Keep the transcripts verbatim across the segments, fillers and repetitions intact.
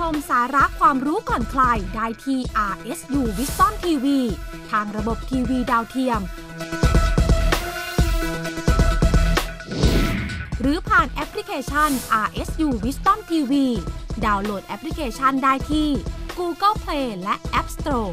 มสาระความรู้ก่อนใครได้ที่ อาร์ เอส ยู Wisdom ที วี ทางระบบทีวีดาวเทียมหรือผ่านแอปพลิเคชัน อาร์ เอส ยู Wisdom ที วี ดาวน์โหลดแอปพลิเคชันได้ที่ Google Play และ App Store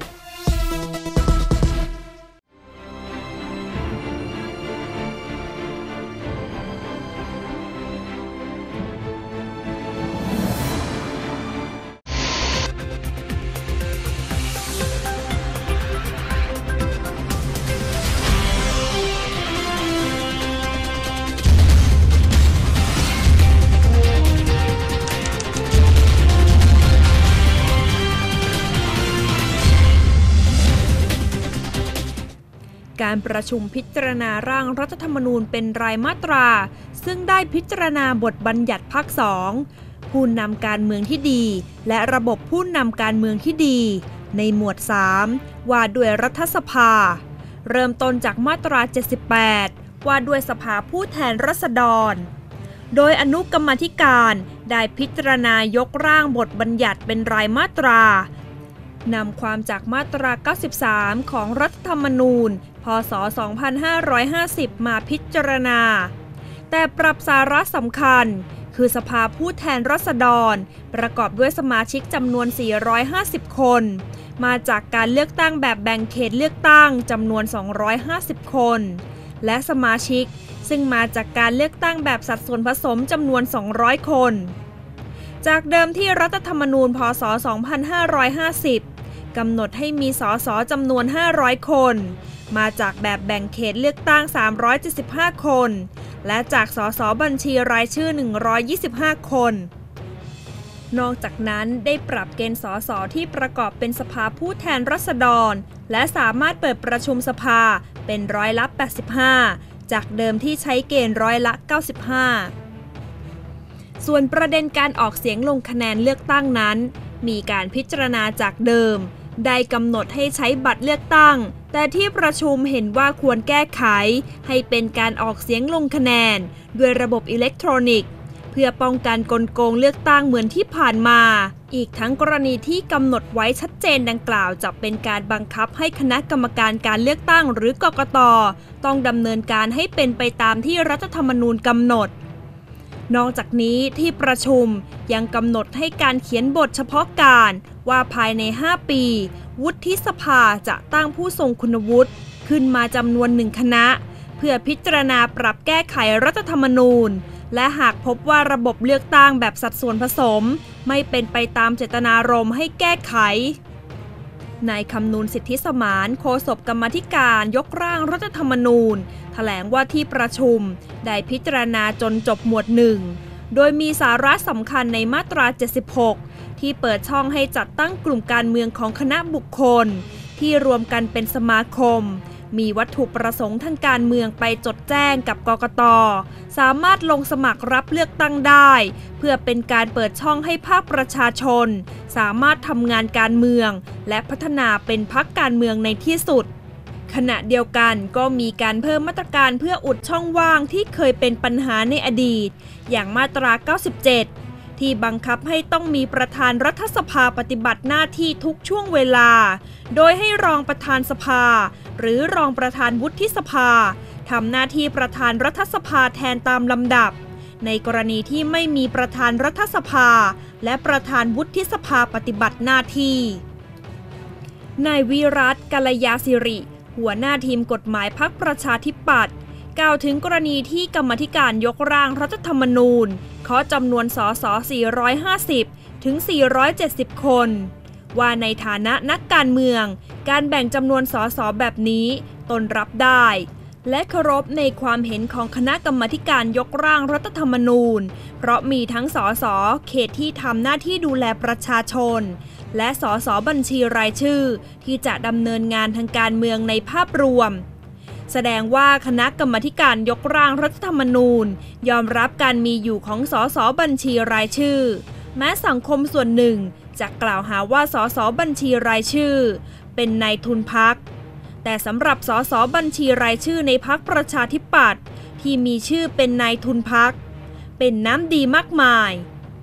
การประชุมพิจารณาร่างรัฐธรรมนูญเป็นรายมาตราซึ่งได้พิจารณาบทบัญญัติภาคสองผู้นำการเมืองที่ดีและระบบผู้นำการเมืองที่ดีในหมวดสามว่าด้วยรัฐสภาเริ่มต้นจากมาตราเจ็ดสิบแปดว่าด้วยสภาผู้แทนราษฎรโดยอนุกรรมาธิการได้พิจารณายกร่างบทบัญญัติเป็นรายมาตรานำความจากมาตราเก้าสิบสามของรัฐธรรมนูญพ.ศ. สองพันห้าร้อยห้าสิบมาพิจารณาแต่ปรับสาระสำคัญคือสภาผู้แทนราษฎรประกอบด้วยสมาชิกจำนวนสี่ร้อยห้าสิบคนมาจากการเลือกตั้งแบบแบ่งเขตเลือกตั้งจำนวนสองร้อยห้าสิบคนและสมาชิกซึ่งมาจากการเลือกตั้งแบบสัดส่วนผสมจำนวนสองร้อยคนจากเดิมที่รัฐธรรมนูญพ.ศ. สองพันห้าร้อยห้าสิบกำหนดให้มีสสจำนวนห้าร้อยคนมาจากแบบแบ่งเขตเลือกตั้งสามร้อยเจ็ดสิบห้าคนและจากสสบัญชีรายชื่อหนึ่งร้อยยี่สิบห้าคนนอกจากนั้นได้ปรับเกณฑ์สสที่ประกอบเป็นสภาผู้แทนราษฎรและสามารถเปิดประชุมสภาเป็นร้อยละแปดสิบห้าจากเดิมที่ใช้เกณฑ์ร้อยละเก้าสิบห้าส่วนประเด็นการออกเสียงลงคะแนนเลือกตั้งนั้นมีการพิจารณาจากเดิมได้กำหนดให้ใช้บัตรเลือกตั้งแต่ที่ประชุมเห็นว่าควรแก้ไขให้เป็นการออกเสียงลงคะแนนด้วยระบบอิเล็กทรอนิกส์เพื่อป้องกันกลโกงเลือกตั้งเหมือนที่ผ่านมาอีกทั้งกรณีที่กำหนดไว้ชัดเจนดังกล่าวจะเป็นการบังคับให้คณะกรรมการการเลือกตั้งหรือกกต.ต้องดำเนินการให้เป็นไปตามที่รัฐธรรมนูญกำหนดนอกจากนี้ที่ประชุมยังกำหนดให้การเขียนบทเฉพาะการว่าภายในห้าปีวุฒิสภาจะตั้งผู้ทรงคุณวุฒิขึ้นมาจำนวนหนึ่งคณะเพื่อพิจารณาปรับแก้ไขรัฐธรรมนูญและหากพบว่าระบบเลือกตั้งแบบสัดส่วนผสมไม่เป็นไปตามเจตนารมณ์ให้แก้ไขนายคำนูนสิทธิสมานโฆษกกรรมาธิการยกร่างรัฐธรรมนูญแถลงว่าที่ประชุมได้พิจารณาจนจบหมวดหนึ่งโดยมีสาระสำคัญในมาตราเจ็ดสิบหกที่เปิดช่องให้จัดตั้งกลุ่มการเมืองของคณะบุคคลที่รวมกันเป็นสมาคมมีวัตถุประสงค์ทางการเมืองไปจดแจ้งกับกกต.สามารถลงสมัครรับเลือกตั้งได้เพื่อเป็นการเปิดช่องให้ภาคประชาชนสามารถทำงานการเมืองและพัฒนาเป็นพรรคการเมืองในที่สุดขณะเดียวกันก็มีการเพิ่มมาตรการเพื่ออุดช่องว่างที่เคยเป็นปัญหาในอดีตอย่างมาตราเก้าสิบเจ็ดที่บังคับให้ต้องมีประธานรัฐสภาปฏิบัติหน้าที่ทุกช่วงเวลาโดยให้รองประธานสภาหรือรองประธานวุฒิสภาทำหน้าที่ประธานรัฐสภาแทนตามลำดับในกรณีที่ไม่มีประธานรัฐสภาและประธานวุฒิสภาปฏิบัติหน้าที่นายวิรัต กัลยาศิริหัวหน้าทีมกฎหมายพรรคประชาธิปัตย์กล่าวถึงกรณีที่กรรมาธิการยกร่างรัฐธรรมนูญขอจำนวนสสสี่ร้อยห้าสิบถึงสี่ร้อยเจ็ดสิบคนว่าในฐานะนักการเมืองการแบ่งจำนวนสสแบบนี้ตนรับได้และเคารพในความเห็นของคณะกรรมาธิการยกร่างรัฐธรรมนูญเพราะมีทั้งสสเขตที่ทำหน้าที่ดูแลประชาชนและสสบัญชีรายชื่อที่จะดำเนินงานทางการเมืองในภาพรวมแสดงว่าคณะกรรมาธิการยกร่างรัฐธรรมนูญยอมรับการมีอยู่ของสสบัญชีรายชื่อแม้สังคมส่วนหนึ่งจะกล่าวหาว่าสสบัญชีรายชื่อเป็นนายทุนพรรคแต่สำหรับสสบัญชีรายชื่อในพรรคประชาธิปัตย์ที่มีชื่อเป็นนายทุนพรรคเป็นน้ำดีมากมาย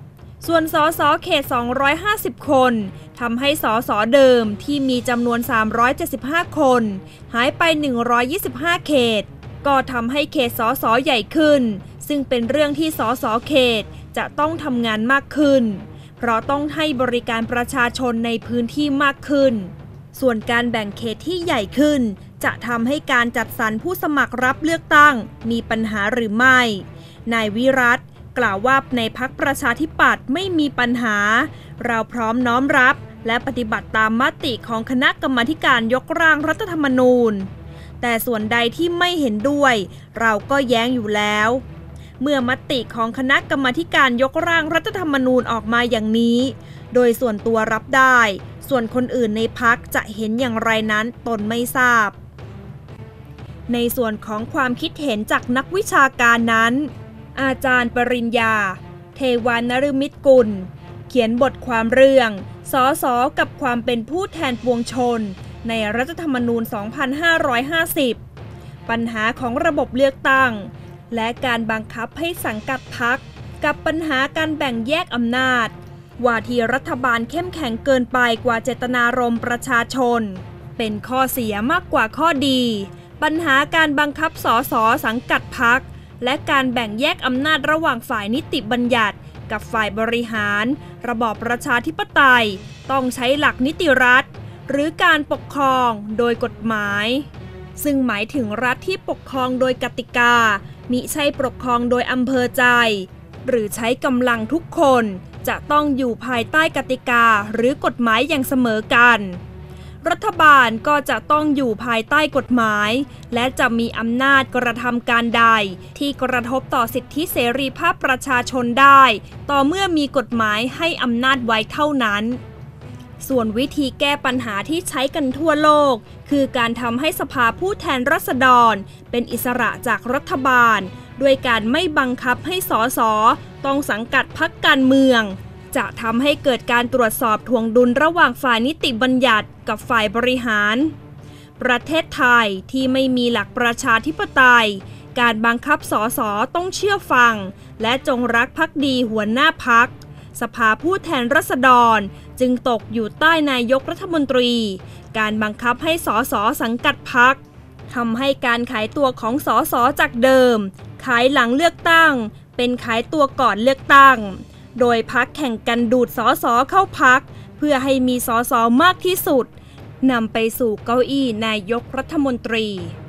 ส่วนสสเขตสองร้อยห้าสิบคนทำให้สสเดิมที่มีจำนวนสามร้อยเจ็ดสิบห้าคนหายไปหนึ่งร้อยยี่สิบห้าเขตก็ทำให้เขตสสใหญ่ขึ้นซึ่งเป็นเรื่องที่สสเขตจะต้องทำงานมากขึ้นเพราะต้องให้บริการประชาชนในพื้นที่มากขึ้นส่วนการแบ่งเขตที่ใหญ่ขึ้นจะทำให้การจัดสรรผู้สมัครรับเลือกตั้งมีปัญหาหรือไม่นายวิรัตกล่าวว่าในพรรคประชาธิปัตย์ไม่มีปัญหาเราพร้อมน้อมรับและปฏิบัติตามมติของคณะกรรมาการยกร่างรัฐธรรมนูญแต่ส่วนใดที่ไม่เห็นด้วยเราก็แย้งอยู่แล้วเมื่อมติของคณะกรรมาการยกร่างรัฐธรรมนูญออกมาอย่างนี้โดยส่วนตัวรับได้ส่วนคนอื่นในพรรคจะเห็นอย่างไรนั้นตนไม่ทราบในส่วนของความคิดเห็นจากนักวิชาการนั้นอาจารย์ปริญญาเทวานฤมิตกุลเขียนบทความเรื่องสสกับความเป็นผู้แทนปวงชนในรัฐธรรมนูญ สองพันห้าร้อยห้าสิบ ปัญหาของระบบเลือกตั้งและการบังคับให้สังกัดพรรคกับปัญหาการแบ่งแยกอำนาจว่าที่รัฐบาลเข้มแข็งเกินไปกว่าเจตนารมณ์ประชาชนเป็นข้อเสียมากกว่าข้อดีปัญหาการบังคับสสสังกัดพรรคและการแบ่งแยกอำนาจระหว่างฝ่ายนิติบัญญัติกับฝ่ายบริหารระบอบประชาธิปไตยต้องใช้หลักนิติรัฐหรือการปกครองโดยกฎหมายซึ่งหมายถึงรัฐที่ปกครองโดยกติกามิใช่ปกครองโดยอำเภอใจหรือใช้กำลังทุกคนจะต้องอยู่ภายใต้กติกาหรือกฎหมายอย่างเสมอกันรัฐบาลก็จะต้องอยู่ภายใต้กฎหมายและจะมีอำนาจกระทำการใดที่กระทบต่อสิทธิเสรีภาพประชาชนได้ต่อเมื่อมีกฎหมายให้อำนาจไว้เท่านั้นส่วนวิธีแก้ปัญหาที่ใช้กันทั่วโลกคือการทำให้สภาผู้แทนราษฎรเป็นอิสระจากรัฐบาลด้วยการไม่บังคับให้สสต้องสังกัดพรรคการเมืองจะทำให้เกิดการตรวจสอบทวงดุลระหว่างฝ่ายนิติบัญญัติกับฝ่ายบริหารประเทศไทยที่ไม่มีหลักประชาธิปไตยการบังคับสสต้องเชื่อฟังและจงรักภักดีหัวหน้าพรรคสภาผู้แทนราษฎรจึงตกอยู่ใต้นายกรัฐมนตรีการบังคับให้สสสังกัดพรรคทำให้การขายตัวของสสจากเดิมขายหลังเลือกตั้งเป็นขายตัวก่อนเลือกตั้งโดยพรรคแข่งกันดูดสสเข้าพรรคเพื่อให้มีสสมากที่สุดนำไปสู่เก้าอี้นายกรัฐมนตรี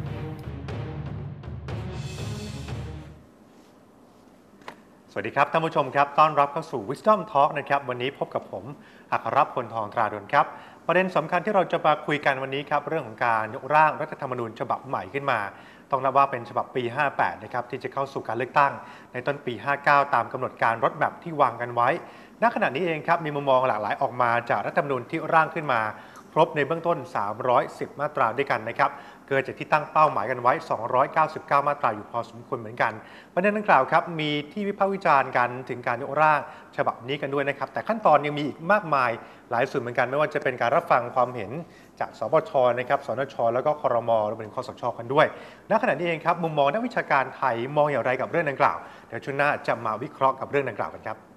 สวัสดีครับท่านผู้ชมครับต้อนรับเข้าสู่ Wisdom Talk นะครับวันนี้พบกับผมอัครพลทองตราดลครับประเด็นสำคัญที่เราจะมาคุยกันวันนี้ครับเรื่องของการยกร่างรัฐธรรมนูญฉบับใหม่ขึ้นมาต้องนับว่าเป็นฉบับปีห้าแปดนะครับที่จะเข้าสู่การเลือกตั้งในต้นปีห้าเก้าตามกำหนดการรถแมพที่วางกันไว้ณขณะนี้เองครับมีมุมมองหลากหลายออกมาจากรัฐธรรมนูญที่ร่างขึ้นมาครบในเบื้องต้นสามร้อยสิบมาตราด้วยกันนะครับเกิดจากที่ตั้งเป้าหมายกันไว้สองร้อยเก้าสิบเก้ามาตราอยู่พอสมควรเหมือนกันประเด็นดังกล่าวครับมีที่วิพากษ์วิจารณ์กันถึงการยกร่างฉบับนี้กันด้วยนะครับแต่ขั้นตอนยังมีอีกมากมายหลายส่วนเหมือนกันไม่ว่าจะเป็นการรับฟังความเห็นจากสปชนะครับสนชแล้วก็ครมรวมถึงคสชกันด้วยณขณะนี้เองครับมุมมองนักวิชาการไทยมองอย่างไรกับเรื่องดังกล่าวเดี๋ยวช่วงหน้าจะมาวิเคราะห์กับเรื่องดังกล่าวกันครับ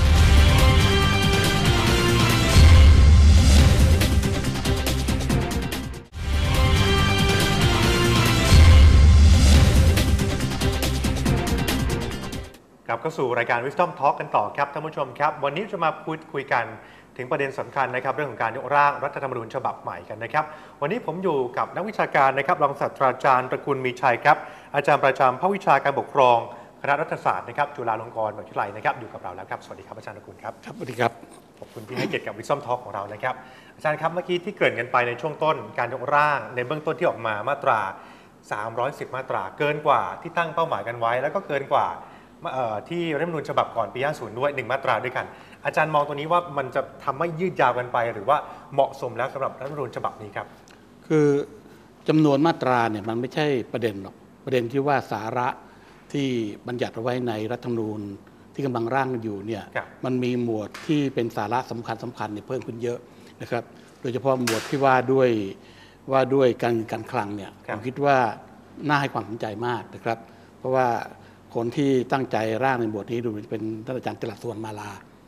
กลับเข้าสู่รายการ Wisdom Talk กันต่อครับท่านผู้ชมครับวันนี้จะมาพูดคุยกันถึงประเด็นสำคัญนะครับเรื่องของการยกร่างรัฐธรรมนูญฉบับใหม่กันนะครับวันนี้ผมอยู่กับนักวิชาการนะครับรองศาสตราจารย์ตระกูลมีชัยครับอาจารย์ประจำภาควิชาการปกครองคณะรัฐศาสตร์นะครับจุฬาลงกรณ์มหาวิทยาลัยนะครับอยู่กับเราแล้วครับสวัสดีครับอาจารย์ตระกูลครับครับสวัสดีครับขอบคุณที่ให้เกียรติกับ Wisdom Talk ของเรานะครับอาจารย์ครับเมื่อกี้ที่เกริ่นกันไปในช่วงต้นการยกร่างในเบื้องต้นที่ออกมามาตราสามร้อยสิบมาตราเกินกว่าที่ตั้งเป้าหมายกันไว้แล้วก็เกินกว่าที่รัฐธรรมนูญฉบับก่อนปีห้าสิบด้วยหนึ่งมาตราด้วยกันอาจารย์มองตัวนี้ว่ามันจะทำให้ยืดยาวกันไปหรือว่าเหมาะสมแล้วสำหรับรัฐธรรมนูญฉบับนี้ครับคือจำนวนมาตราเนี่ยมันไม่ใช่ประเด็นหรอกประเด็นที่ว่าสาระที่บัญญัติเอาไว้ในรัฐธรรมนูญที่กำลังร่างอยู่เนี่ยมันมีหมวดที่เป็นสาระสำคัญสำคัญเนี่ยเพิ่มขึ้นเยอะนะครับโดยเฉพาะหมวดที่ว่าด้วยว่าด้วยการเงินการคลังเนี่ยผมคิดว่าน่าให้ความสนใจมากนะครับเพราะว่าคนที่ตั้งใจร่างในบทนี้ดูเป็นท่านอาจารย์จรัสสุวรรณมาลา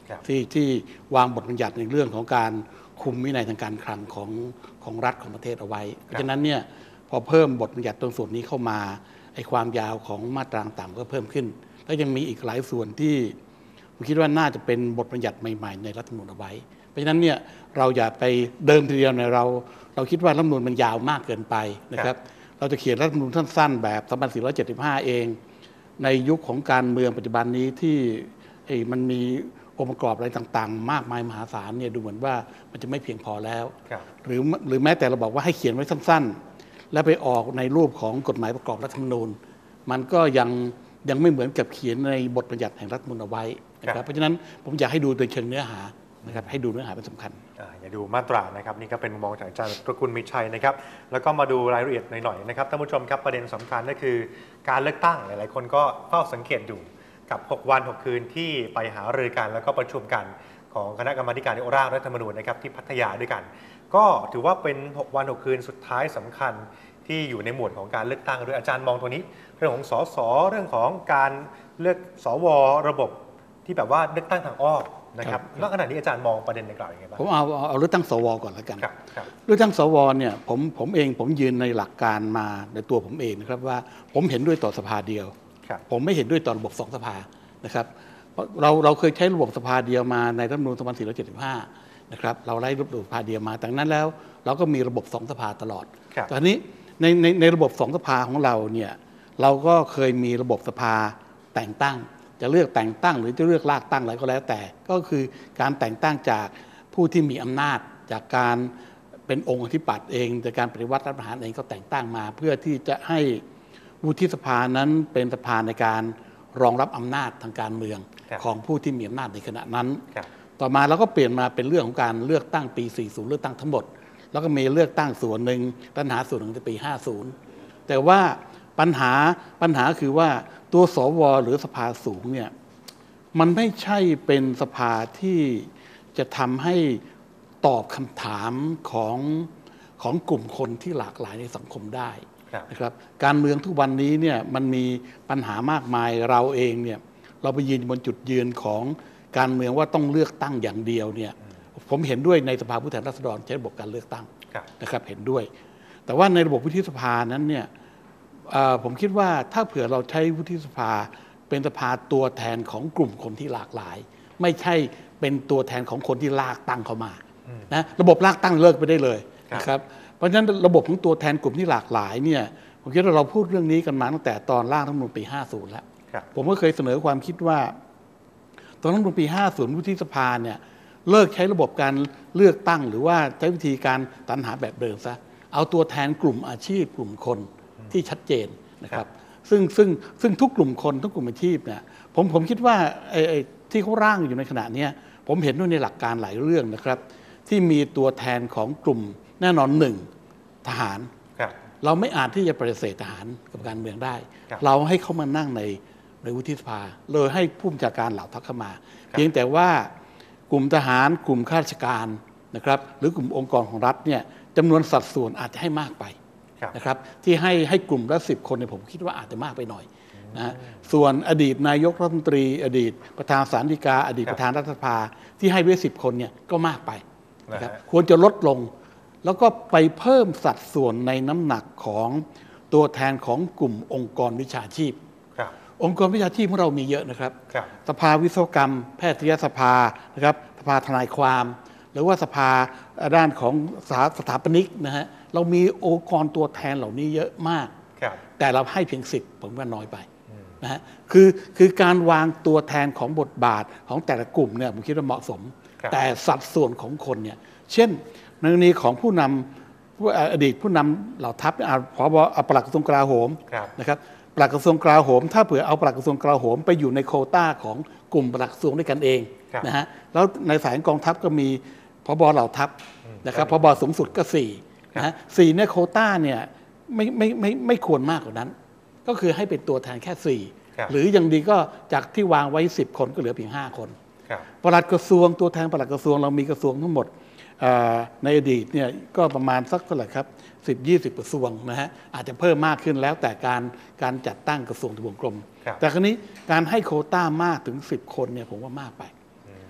ที่ที่วางบทบัญญัติในเรื่องของการคุมวินัยทางการคลังของของรัฐของประเทศเอาไว้เพราะฉะนั้นเนี่ยพอเพิ่มบทบัญญัติตรงส่วนนี้เข้ามาไอ้ความยาวของมาตราต่างๆก็เพิ่มขึ้นแล้วยังมีอีกหลายส่วนที่ผมคิดว่าน่าจะเป็นบทบัญญัติใหม่ๆในรัฐธรรมนูญเอาไว้เพราะฉะนั้นเนี่ยเราอย่าไปเดิมทีเดียวในเราเราคิดว่ารัฐธรรมนูญมันยาวมากเกินไปนะครับเราจะเขียนรัฐธรรมนูญสั้นๆแบบสองพันสี่ร้อยเจ็ดสิบห้าเองในยุคของการเมืองปัจจุบันนี้ที่มันมีองค์ประกอบอะไรต่างๆมากมายมหาศาลเนี่ยดูเหมือนว่ามันจะไม่เพียงพอแล้วหรือหรือแม้แต่เราบอกว่าให้เขียนไว้สั้นๆแล้วไปออกในรูปของกฎหมายประกอบรัฐธรรมนูญมันก็ยังยังไม่เหมือนกับเขียนในบทบัญญัติแห่งรัฐธรรมนูญเอาไว้นะครับเพราะฉะนั้นผมอยากให้ดูโดยเชิงเนื้อหานะครับให้ดูเนื้อหาเป็นสำคัญอย่าดูมาตรานะครับนี่ก็เป็นมุมมองจากอาจารย์ตระกูลมิชัยนะครับแล้วก็มาดูรายละเอียดหน่อยๆนะครับท่านผู้ชมครับประเด็นสำคัญก็คือการเลือกตั้งหลายๆคนก็เฝ้าสังเกตอยู่กับหกวันหกคืนที่ไปหารือกันแล้วก็ประชุมกันของคณะกรรมาธิการร่างรัฐธรรมนูญนะครับที่พัทยาด้วยกันก็ถือว่าเป็นหกวันหกคืนสุดท้ายสำคัญที่อยู่ในหมวดของการเลือกตั้งด้วยอาจารย์มองตัวนี้เรื่องของสสเรื่องของการเลือกสวระบบที่แบบว่าเลือกตั้งทางอ้อมนะครับแล้วขณะนี้อาจารย์มองประเด็นดังกล่าวยังไงบ้างผมเอาเอาเลือกตั้งสวก่อนแล้วกันเลือกตั้งสวเนี่ยผมผมเองผมยืนในหลักการมาในตัวผมเองนะครับว่าผมเห็นด้วยต่อสภาเดียวผมไม่เห็นด้วยต่อระบบสองสภานะครับเราเราเคยใช้ระบบสภาเดียวมาในรัฐธรรมนูญสองพันสี่ร้อยเจ็ดสิบห้านะครับเราไล่ระบบสภาเดียวมาจากนั้นแล้วเราก็มีระบบสองสภาตลอดตอนนี้ในในในระบบสองสภาของเราเนี่ยเราก็เคยมีระบบสภาแต่งตั้งจะเลือกแต่งตั้งหรือจะเลือกลากตั้งอะไรก็แล้วแต่ก็คือการแต่งตั้งจากผู้ที่มีอำนาจจากการเป็นองค์อธิปัตย์เองจากการปฏิวัติรัฐประหารเองก็แต่งตั้งมาเพื่อที่จะให้วุฒิสภานั้นเป็นสภาในการรองรับอำนาจทางการเมืองของผู้ที่มีอำนาจในขณะนั้นต่อมาเราก็เปลี่ยนมาเป็นเรื่องของการเลือกตั้งปีสี่สิบเลือกตั้งทั้งหมดแล้วก็มีเลือกตั้งส่วนหนึ่งปัญหาส่วนหนึ่งในปีห้าสิบแต่ว่าปัญหาปัญหาคือว่าตัวสวหรือสภาสูงเนี่ยมันไม่ใช่เป็นสภาที่จะทำให้ตอบคำถามของของกลุ่มคนที่หลากหลายในสังคมได้นะครับการเมืองทุกวันนี้เนี่ยมันมีปัญหามากมายเราเองเนี่ยเราไปยืนบนจุดยืนของการเมืองว่าต้องเลือกตั้งอย่างเดียวเนี่ยผมเห็นด้วยในสภาผู้แทนราษฎรใช้ระบบการเลือกตั้งนะครับเห็นด้วยแต่ว่าในระบบวุฒิสภานั้นเนี่ยผมคิดว่าถ้าเผื่อเราใช้วุฒิสภาเป็นสภาตัวแทนของกลุ่มคนที่หลากหลายไม่ใช่เป็นตัวแทนของคนที่ลากตั้งเข้ามานะระบบลากตั้งเลิกไปได้เลยนะครับเพราะฉะนั้นระบบของตัวแทนกลุ่มที่หลากหลายเนี่ยผมคิดว่าเราพูดเรื่องนี้กันมาตั้งแต่ตอนร่างรัฐธรรมนูญปีห้าสิบแล้วผมก็เคยเสนอความคิดว่าตอนรัฐธรรมนูญปีห้าสิบวุฒิสภาเนี่ยเลิกใช้ระบบการเลือกตั้งหรือว่าใช้วิธีการสรรหาแบบเดิมซะเอาตัวแทนกลุ่มอาชีพกลุ่มคนที่ชัดเจนนะครับซึ่งซึ่งซึ่งทุกกลุ่มคนทุกกลุ่มอาชีพเนี่ยผมผมคิดว่าไอ้ไอ้ที่เขาร่างอยู่ในขณะนี้ผมเห็นด้วยในหลักการหลายเรื่องนะครับที่มีตัวแทนของกลุ่มแน่นอนหนึ่งทหารเราไม่อาจที่จะปฏิเสธทหารกับการเมืองได้เราให้เขามานั่งในในวุฒิสภาเลยให้ผู้บัญชาการเหล่าทัพเข้ามาเพียงแต่ว่ากลุ่มทหารกลุ่มข้าราชการนะครับหรือกลุ่มองค์กรของรัฐเนี่ยจำนวนสัดส่วนอาจจะให้มากไปนะครับที่ให้ให้กลุ่มละสิบคนเนี่ยผมคิดว่าอาจจะมากไปหน่อยนะส่วนอดีตนายกรัฐมนตรีอดีตประธานศาลฎีกาอดีตประธานรัฐสภาที่ให้ไว้สิบคนเนี่ยก็มากไปนะครับควรจะลดลงแล้วก็ไปเพิ่มสัดส่วนในน้ำหนักของตัวแทนของกลุ่มองค์กรวิชาชีพองค์กรวิชาชีพของเรามีเยอะนะครับสภาวิศวกรรมแพทยสภานะครับสภาทนายความหรือว่าสภาด้านของสถาปนิกนะฮะเรามีองค์กรตัวแทนเหล่านี้เยอะมากแต่เราให้เพียงสิบผมว่าน้อยไปนะฮะคือคือการวางตัวแทนของบทบาทของแต่ละกลุ่มเนี่ยผมคิดว่าเหมาะสมแต่สัดส่วนของคนเนี่ยเช่นในกรณีของผู้นำอดีตผู้นำเหล่าทัพผบปลัดกระทรวงกลาโหมนะครับปลัดกระทรวงกลาโหมถ้าเผื่อเอาปลัดกระทรวงกลาโหมไปอยู่ในโควต้าของกลุ่มปลัดกระทรวงด้วยกันเองนะฮะแล้วในสายกองทัพก็มีผบเหล่าทัพนะครับผบสูงสุดก็สี่นะฮะสี่เนี่ยโควต้าเนี่ยไม่ไม่ไม่ไม่ควรมากกว่านั้นก็คือให้เป็นตัวแทนแค่สี่หรืออย่างดีก็จากที่วางไว้สิบคนก็เหลือเพียงห้าคนปลัดกระทรวงตัวแทนปลัดกระทรวงเรามีกระทรวงทั้งหมดในอดีตเนี่ยก็ประมาณสักเท่าไหร่ครับสิบยี่สิบกระทรวงนะฮะอาจจะเพิ่มมากขึ้นแล้วแต่การการจัดตั้งกระทรวงทบวงกรมแต่คราวนี้การให้โควต้ามากถึงสิบคนเนี่ยผมว่ามากไป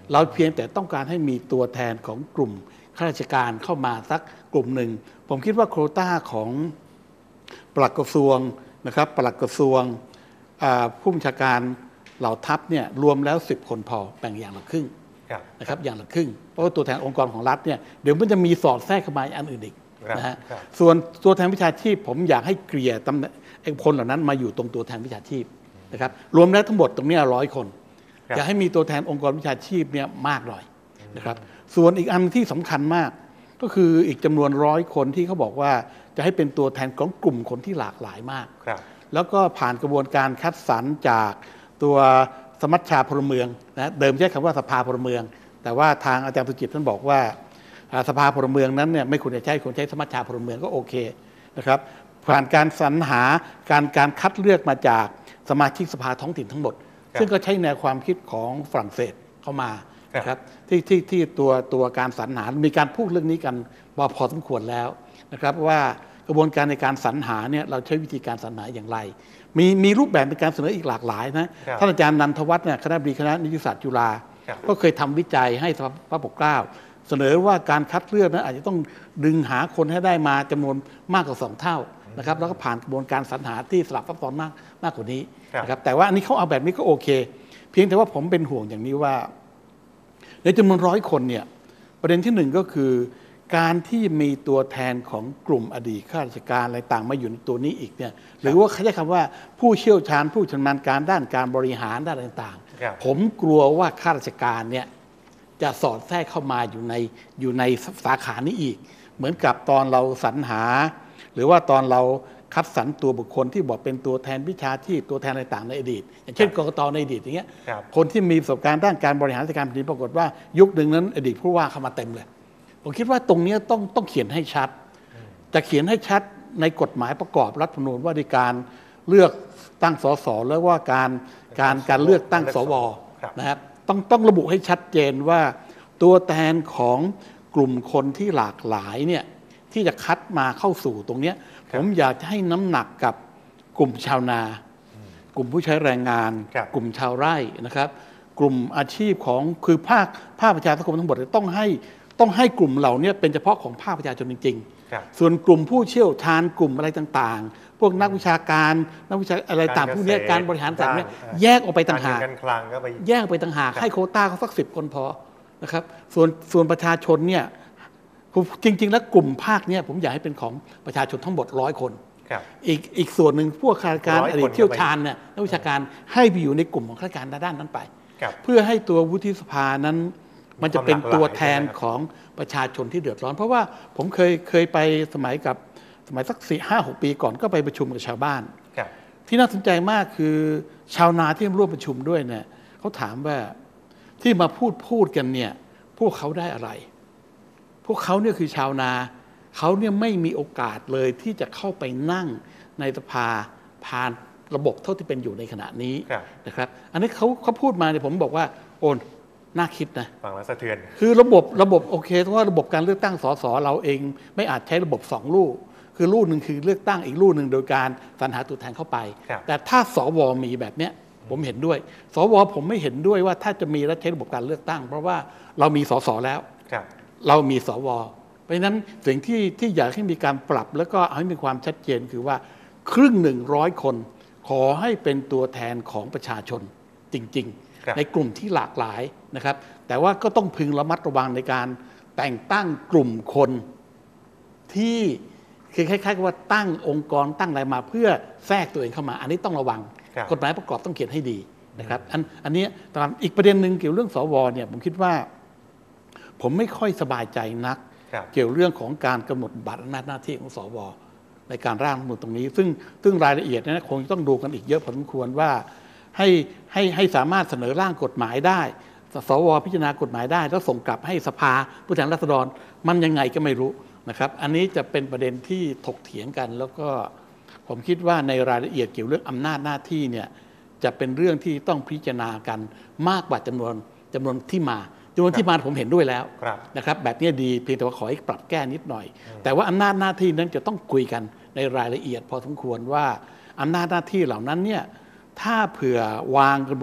เราเพียงแต่ต้องการให้มีตัวแทนของกลุ่มข้าราชการเข้ามาสักกลุ่มหนึ่งผมคิดว่าโควต้าของปลัดกระทรวงนะครับปลัดกระทรวงผู้บัญชาการเหล่าทัพเนี่ยรวมแล้วสิบคนพอแบ่งอย่างละครึ่งนะครับอย่างละครึ่งเพราะว่าตัวแทนองค์กรของรัฐเนี่ยเดี๋ยวมันจะมีสอดแทรกเข้ามาอันอื่นอีกนะฮะส่วนตัวแทนวิชาชีพผมอยากให้เกลี่ยตำแหน่งไอ้คนเหล่านั้นมาอยู่ตรงตัวแทนวิชาชีพนะครับรวมแล้วทั้งหมดตรงนี้ร้อยคนอยากให้มีตัวแทนองค์กรวิชาชีพเนี่ยมากหน่อยนะครับส่วนอีกอันที่สำคัญมากก็คืออีกจำนวนร้อยคนที่เขาบอกว่าจะให้เป็นตัวแทนของกลุ่มคนที่หลากหลายมากแล้วก็ผ่านกระบวนการคัดสรรจากตัวสมัชชาพลเมืองนะเดิมใช้คำว่าสภาพลเมืองแต่ว่าทางอาจารย์สุจิตท่านบอกว่าสภาพลเมืองนั้นเนี่ยไม่ควรจะใช้ควรใช้สมัชชาพลเมืองก็โอเคนะครับผ่านการสรรหาการการคัดเลือกมาจากสมาชิกสภาท้องถิ่นทั้งหมดซึ่งก็ใช้แนวความคิดของฝรั่งเศสเข้ามานะครับที่ที่ที่ตัวตัวการสรรหามีการพูดเรื่องนี้กันพอสมควรแล้วนะครับว่ากระบวนการในการสรรหาเนี่ยเราใช้วิธีการสรรหาอย่างไรมีมีรูปแบบในการเสนออีกหลากหลายนะท่านอาจารย์นันทวัฒน์เนี่ยคณะบดีคณะนิติศาสตร์จุฬาก็เคยทำวิจัยให้พระปกเกล้าเสนอว่าการคัดเลือกนั้นอาจจะต้องดึงหาคนให้ได้มาจำนวนมากกว่าสองเท่านะครับแล้วก็ผ่านกระบวนการสรรหาที่สลับซับซ้อนมากมากกว่านี้นะครับแต่ว่าอันนี้เขาเอาแบบนี้ก็โอเคเพียงแต่ว่าผมเป็นห่วงอย่างนี้ว่าในจำนวนร้อยคนเนี่ยประเด็นที่หนึ่งก็คือการที่มีตัวแทนของกลุ่มอดีตข้าราชการอะไรต่างมาอยู่ในตัวนี้อีกเนี่ยหรือว่าเขาใช้คำว่าผู้เชี่ยวชาญผู้ชำนาญการด้านการบริหารด้านต่างๆผมกลัวว่าข้าราชการเนี่ยจะสอดแทรกเข้ามาอยู่ในอยู่ในสาขานี้อีกเหมือนกับตอนเราสรรหาหรือว่าตอนเราคัดสรรตัวบุคคลที่บอกเป็นตัวแทนวิชาชีพตัวแทนอะไรต่างในอดีตอย่างเช่นกกตในอดีตอย่างเงี้ยคนที่มีประสบการณ์ด้านการบริหารราชการแผ่นดินปรากฏว่ายุคหนึ่งนั้นอดีตผู้ว่าเข้ามาเต็มเลยผมคิดว่าตรงนี้ต้องต้องเขียนให้ชัดจะเขียนให้ชัดในกฎหมายประกอบรัฐธรรมนูญว่าด้วยการเลือกตั้งสสแล้วว่าการการการเลือกตั้งสวนะครับต้องต้องระบุให้ชัดเจนว่าตัวแทนของกลุ่มคนที่หลากหลายเนี่ยที่จะคัดมาเข้าสู่ตรงนี้ผมอยากจะให้น้ำหนักกับกลุ่มชาวนากลุ่มผู้ใช้แรงงานกลุ่มชาวไร่นะครับกลุ่มอาชีพของคือภาคภาคประชาสังคมทั้งหมดต้องให้ต้องให้กลุ่มเหล่านี้เป็นเฉพาะของภาคประชาชนจริงๆส่วนกลุ่มผู้เชี่ยวชาญกลุ่มอะไรต่างๆพวกนักวิชาการนักวิชาอะไรต่างพวกนี้การบริหารต่างเนี่ยแยกออกไปต่างหากแยกไปต่างหากให้โควต้าเขาสักสิบคนพอนะครับส่วนส่วนประชาชนเนี่ยจริงๆแล้วกลุ่มภาคเนี่ยผมอยากให้เป็นของประชาชนทั้งหมดร้อยคนอีกอีกส่วนหนึ่งพวกข้าราชการอดีตเชี่ยวชาญเนี่ยนักวิชาการให้ไปอยู่ในกลุ่มของข้าราชการด้านนั้นไปเพื่อให้ตัววุฒิสภานั้นมันจะเป็นตัวแทนของประชาชนที่เดือดร้อนเพราะว่าผมเคยเคยไปสมัยกับสมัยสักสี่ห้าหกปีก่อนก็ไปประชุมกับชาวบ้านที่น่าสนใจมากคือชาวนาที่ร่วมประชุมด้วยเนี่ยเขาถามว่าที่มาพูดพูดกันเนี่ยพวกเขาได้อะไรพวกเขาเนี่ยคือชาวนาเขาเนี่ยไม่มีโอกาสเลยที่จะเข้าไปนั่งในสภาผ่านระบบเท่าที่เป็นอยู่ในขณะนี้นะครับอันนี้เขาเขาพูดมาเนี่ยผมบอกว่าโอนน่าคิดนะฟังแล้วสะเทือนคือระบบระบบโอเคเพราะว่าระบบการเลือกตั้งสสเราเองไม่อาจใช้ระบบสองลูกคือลูกหนึ่งคือเลือกตั้งอีกลูกหนึ่งโดยการสรรหาตัวแทนเข้าไปแต่ถ้าสวมีแบบเนี้ยผมเห็นด้วยสวผมไม่เห็นด้วยว่าถ้าจะมีและใช้ระบบการเลือกตั้งเพราะว่าเรามีสสแล้วเรามีสวเพราะฉะนั้นสิ่งที่ที่อยากให้มีการปรับแล้วก็ให้มีความชัดเจนคือว่าครึ่งหนึ่งร้อยคนขอให้เป็นตัวแทนของประชาชนจริงๆในกลุ่มที่หลากหลายนะครับแต่ว่าก็ต้องพึงระมัดระวังในการแต่งตั้งกลุ่มคนที่คือคล้ายๆกับว่าตั้งองค์กรตั้งอะไรมาเพื่อแทรกตัวเองเข้ามาอันนี้ต้องระวังกฎหมายประกอบต้องเขียนให้ดีนะครับอันอันนี้ตามอีกประเด็นหนึ่งเกี่ยวเรื่องสวเนี่ยผมคิดว่าผมไม่ค่อยสบายใจนักเกี่ยวเรื่องของการกำหนดบทบาทหน้าที่ของสวในการร่างรัฐธรรมนูญตรงนี้ซึ่งซึ่งรายละเอียดนะคงต้องดูกันอีกเยอะพอสมควรว่าให้ให้ให้สามารถเสนอร่างกฎหมายได้สวพิจารณากฎหมายได้แล้วส่งกลับให้สภาผู้แทนราษฎรมันยังไงก็ไม่รู้นะครับอันนี้จะเป็นประเด็นที่ถกเถียงกันแล้วก็ผมคิดว่าในรายละเอียดเกี่ยวเรื่องอำนาจหน้าที่เนี่ยจะเป็นเรื่องที่ต้องพิจารณากันมากกว่าจำนวนจำนวนที่มาจำนวนที่มาผมเห็นด้วยแล้วนะครับแบบนี้ดีเพียงแต่ว่าขอให้ปรับแก้นิดหน่อยแต่ว่าอำนาจหน้าที่นั้นจะต้องคุยกันในรายละเอียดพอสมควรว่าอำนาจหน้าที่เหล่านั้นเนี่ยถ้าเผื่อวางกำหนด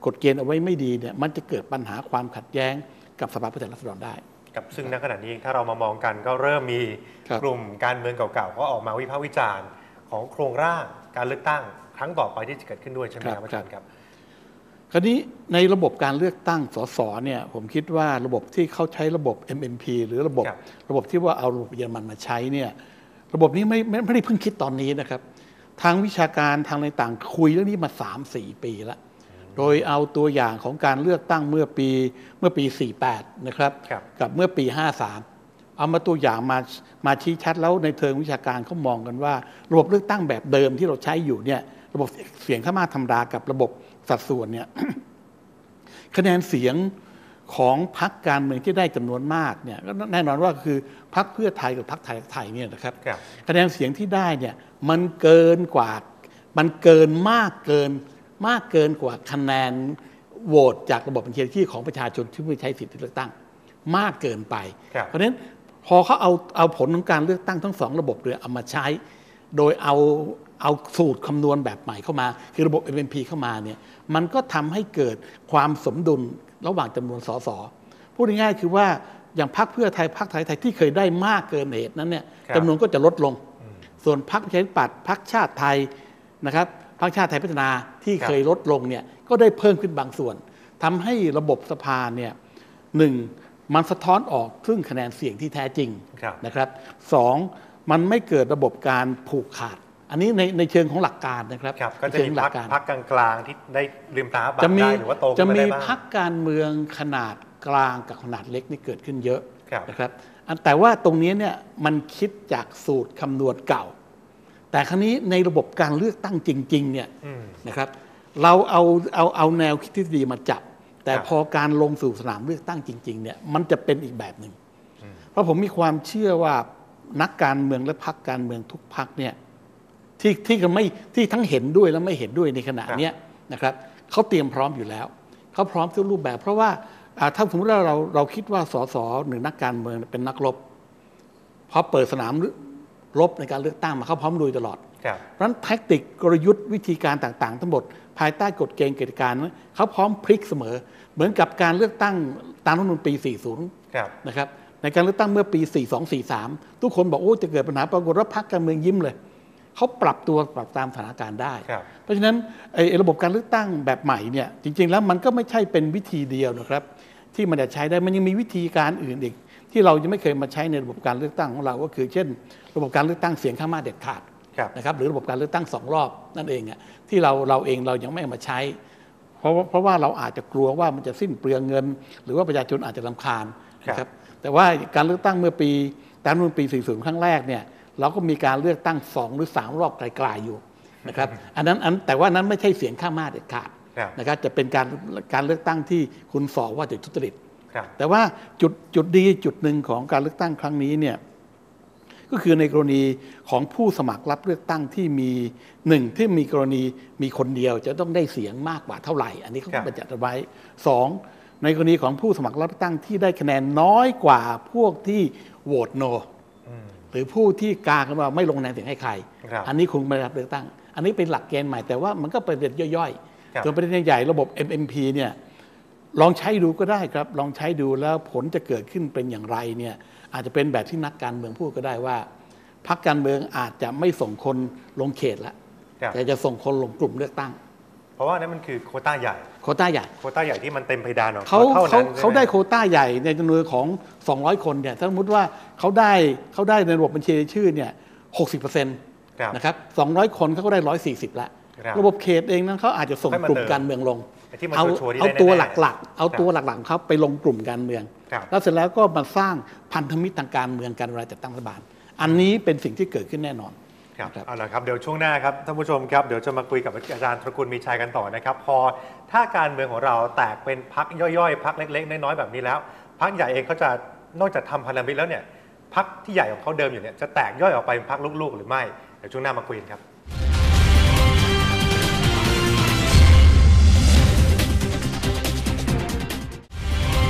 กฎเกณฑ์เอาไว้ไม่ดีเนี่ยมันจะเกิดปัญหาความขัดแย้งกับสภาผู้แทนราษฎรได้กับซึ่งณขณะนี้ถ้าเรามามองกันก็เริ่มมีกลุ่มการเมืองเก่าๆก็ออกมาวิพากษ์วิจารณ์ของโครงร่างการเลือกตั้งครั้งต่อไปที่จะเกิดขึ้นด้วยใช่ไหมครับอาจารย์ครับคราวนี้ในระบบการเลือกตั้งสสเนี่ยผมคิดว่าระบบที่เขาใช้ระบบ เอ็ม เอ็ม พี หรือระบบระบบที่ว่าเอาระบบเยอรมันมาใช้เนี่ยระบบนี้ไม่ไม่ได้เพิ่งคิดตอนนี้นะครับทางวิชาการทางในต่างคุยเรื่องนี้มา สามถึงสี่ ปีแล้วโดยเอาตัวอย่างของการเลือกตั้งเมื่อปีเมื่อปีสี่สิบแปดนะครับกับเมื่อปีห้าสิบสามเอามาตัวอย่างมามาชี้ชัดแล้วในเชิงวิชาการเขามองกันว่าระบบเลือกตั้งแบบเดิมที่เราใช้อยู่เนี่ยระบบเสียงข้างมากธรรมดากับระบบสัดส่วนเนี่ย คะแนนเสียงของพรรคการเมืองที่ได้จำนวนมากเนี่ยก็แน่นอนว่าคือพรรคเพื่อไทยกับพรรคไทยไทยเนี่ยนะครับคะแนนเสียงที่ได้เนี่ยมันเกินกว่ามันเกินมากเกินมากเกินกว่าคะแนนโหวตจากระบบบัญชีรายชื่อของประชาชนที่ไม่ใช้สิทธิเลือกตั้งมากเกินไปเพราะฉะนั้นพอเขาเอาเอาผลของการเลือกตั้งทั้งสองระบบเลยเอามาใช้โดยเอาเอาสูตรคำนวณแบบใหม่เข้ามาคือระบบ เอ็ม เอ็ม พี เข้ามาเนี่ยมันก็ทำให้เกิดความสมดุลระหว่างจำนวนสสพูดง่ายๆคือว่าอย่างพรรคเพื่อไทยพรรคไทยไทยที่เคยได้มากเกินเหตุนั้นเนี่ยจำนวนก็จะลดลงส่วนพรรคประชาธิปัตย์พรรคชาติไทยนะครับพรรคชาติไทยพัฒนาที่เคยลดลงเนี่ยก็ได้เพิ่มขึ้นบางส่วนทำให้ระบบสภาเนี่ยหนึ่งมันสะท้อนออกซึ่งคะแนนเสียงที่แท้จริงนะครับสองมันไม่เกิดระบบการผูกขาดอันนี้ในในเชิงของหลักการนะครับก็จะมีพรรคพรรคกลางๆที่ได้ลืมตาบังได้หรือว่าโตขึ้นจะมีได้บ้างพรรคการเมืองขนาดกลางกับขนาดเล็กนี่เกิดขึ้นเยอะนะครับแต่ว่าตรงนี้เนี่ยมันคิดจากสูตรคำนวณเก่าแต่ครั้นี้ในระบบการเลือกตั้งจริงๆเนี่ยนะครับเราเอาเอาเอาแนวคิดทฤษฎีมาจับแต่พอการลงสู่สนามเลือกตั้งจริงๆเนี่ยมันจะเป็นอีกแบบหนึ่งเพราะผมมีความเชื่อว่านักการเมืองและพรรคการเมืองทุกพรรคเนี่ยที่ที่กันไม่ที่ทั้งเห็นด้วยและไม่เห็นด้วยในขณะนี้นะครับเขาเตรียมพร้อมอยู่แล้วเขาพร้อมทุกรูปแบบเพราะว่าถ้าสมมติว่าเราเราคิดว่าสสหรือนักการเมืองเป็นนักรบพอเปิดสนามรบในการเลือกตั้งมาเขาพร้อมลุยตลอดเพราะฉะนั้นแทคติกกลยุทธ์วิธีการต่างๆทั้งหมดภายใต้กฎเกณฑ์กติกาเขาพร้อมพลิกเสมอเหมือนกับการเลือกตั้งตามรัฐธรรมนูญปีสี่สิบนะครับในการเลือกตั้งเมื่อปีสี่สอง สี่สามทุกคนบอกโอ้จะเกิดปัญหาปรากฏว่าพรรคการเมืองยิ้มเลยเขาปรับตัวปรับตามสถานการณ์ได้เพราะฉะนั้นไอ้ระบบการเลือกตั้งแบบใหม่เนี่ยจริงๆแล้วมันก็ไม่ใช่เป็นวิธีเดียวนะครับที่มันจะใช้ได้มันยังมีวิธีการอื่นอีกที่เรายังไม่เคยมาใช้ในระบบการเลือกตั้งของเราก็คือเช่นระบบการเลือกตั้งเสียงข้างมากเด็ดขาดนะครับหรือระบบการเลือกตั้งสองรอบนั่นเองอ่ะที่เราเราเองเรายังไม่มาใช้เพราะเพราะว่าเราอาจจะกลัวว่ามันจะสิ้นเปลืองเงินหรือว่าประชาชนอาจจะรำคาญนะครับแต่ว่าการเลือกตั้งเมื่อปีตามรัฐธรรมนูญปีสี่สิบครั้งแรกเนี่ยเราก็มีการเลือกตั้งสองหรือสามรอบไกลๆอยู่นะครับอันนั้นอันแต่ว่านั้นไม่ใช่เสียงข้างมากเด็ดขาดนะครับจะเป็นการการเลือกตั้งที่คุณสอบว่าจะทุจริตแต่ว่าจุดจุดดีจุดหนึ่งของการเลือกตั้งครั้งนี้เนี่ยก็คือในกรณีของผู้สมัครรับเลือกตั้งที่มีหนึ่งที่มีกรณีมีคนเดียวจะต้องได้เสียงมากกว่าเท่าไหร่อันนี้เขาบัญญัติไว้สองในกรณีของผู้สมัครรับเลือกตั้งที่ได้คะแนนน้อยกว่าพวกที่โหวตโนหรือผู้ที่กากันว่าไม่ลงคะแนนเสียงให้ใครอันนี้คงไม่ได้รับเลือกตั้งอันนี้เป็นหลักเกณฑ์ใหม่แต่ว่ามันก็เป็นประเด็นย่อยๆส่วนประเด็นใหญ่ระบบ เอ็ม เอ็ม พี เนี่ยลองใช้ดูก็ได้ครับลองใช้ดูแล้วผลจะเกิดขึ้นเป็นอย่างไรเนี่ยอาจจะเป็นแบบที่นักการเมืองพูดก็ได้ว่าพรรคการเมืองอาจจะไม่ส่งคนลงเขตแล้วแต่จะส่งคนลงกลุ่มเลือกตั้งเพราะว่านั่นมันคือโควต้าใหญ่โควต้าใหญ่โควต้าใหญ่ที่มันเต็มเพดานของเขาเขาเขาได้โควต้าใหญ่ในจำนวนของสองร้อยคนเนี่ยสมมติว่าเขาได้เขาได้ในระบบบัญชีรายชื่อเนี่ย หกสิบเปอร์เซ็นต์ นะครับสองร้อยคนเขาก็ได้หนึ่งร้อยสี่สิบละระบบเขตเองนั้นเขาอาจจะส่งกลุ่มการเมืองลงเอาเอาตัวหลักๆเอาตัวหลักๆเขาไปลงกลุ่มการเมืองแล้วเสร็จแล้วก็มาสร้างพันธมิตรทางการเมืองกันเวลาจัดตั้งรัฐบาลอันนี้เป็นสิ่งที่เกิดขึ้นแน่นอนครับเอาละครับเดี๋ยวช่วงหน้าครับท่านผู้ชมครับเดี๋ยวจะมาคุยกับอาจารย์ตระกูลมีชัยกันต่อนะครับพอถ้าการเมืองของเราแตกเป็นพรรคย่อยๆพรรคเล็กๆน้อยๆแบบนี้แล้วพรรคใหญ่เองเขาจะนอกจากทำพันธมิตรแล้วเนี่ยพรรคที่ใหญ่ของเขาเดิมอยู่เนี่ยจะแตกย่อยออกไปเป็นพรรคลูกๆหรือไม่เดี๋ยวช่วงหน้ามาคุยกันครับ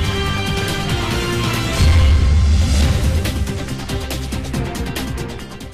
ผ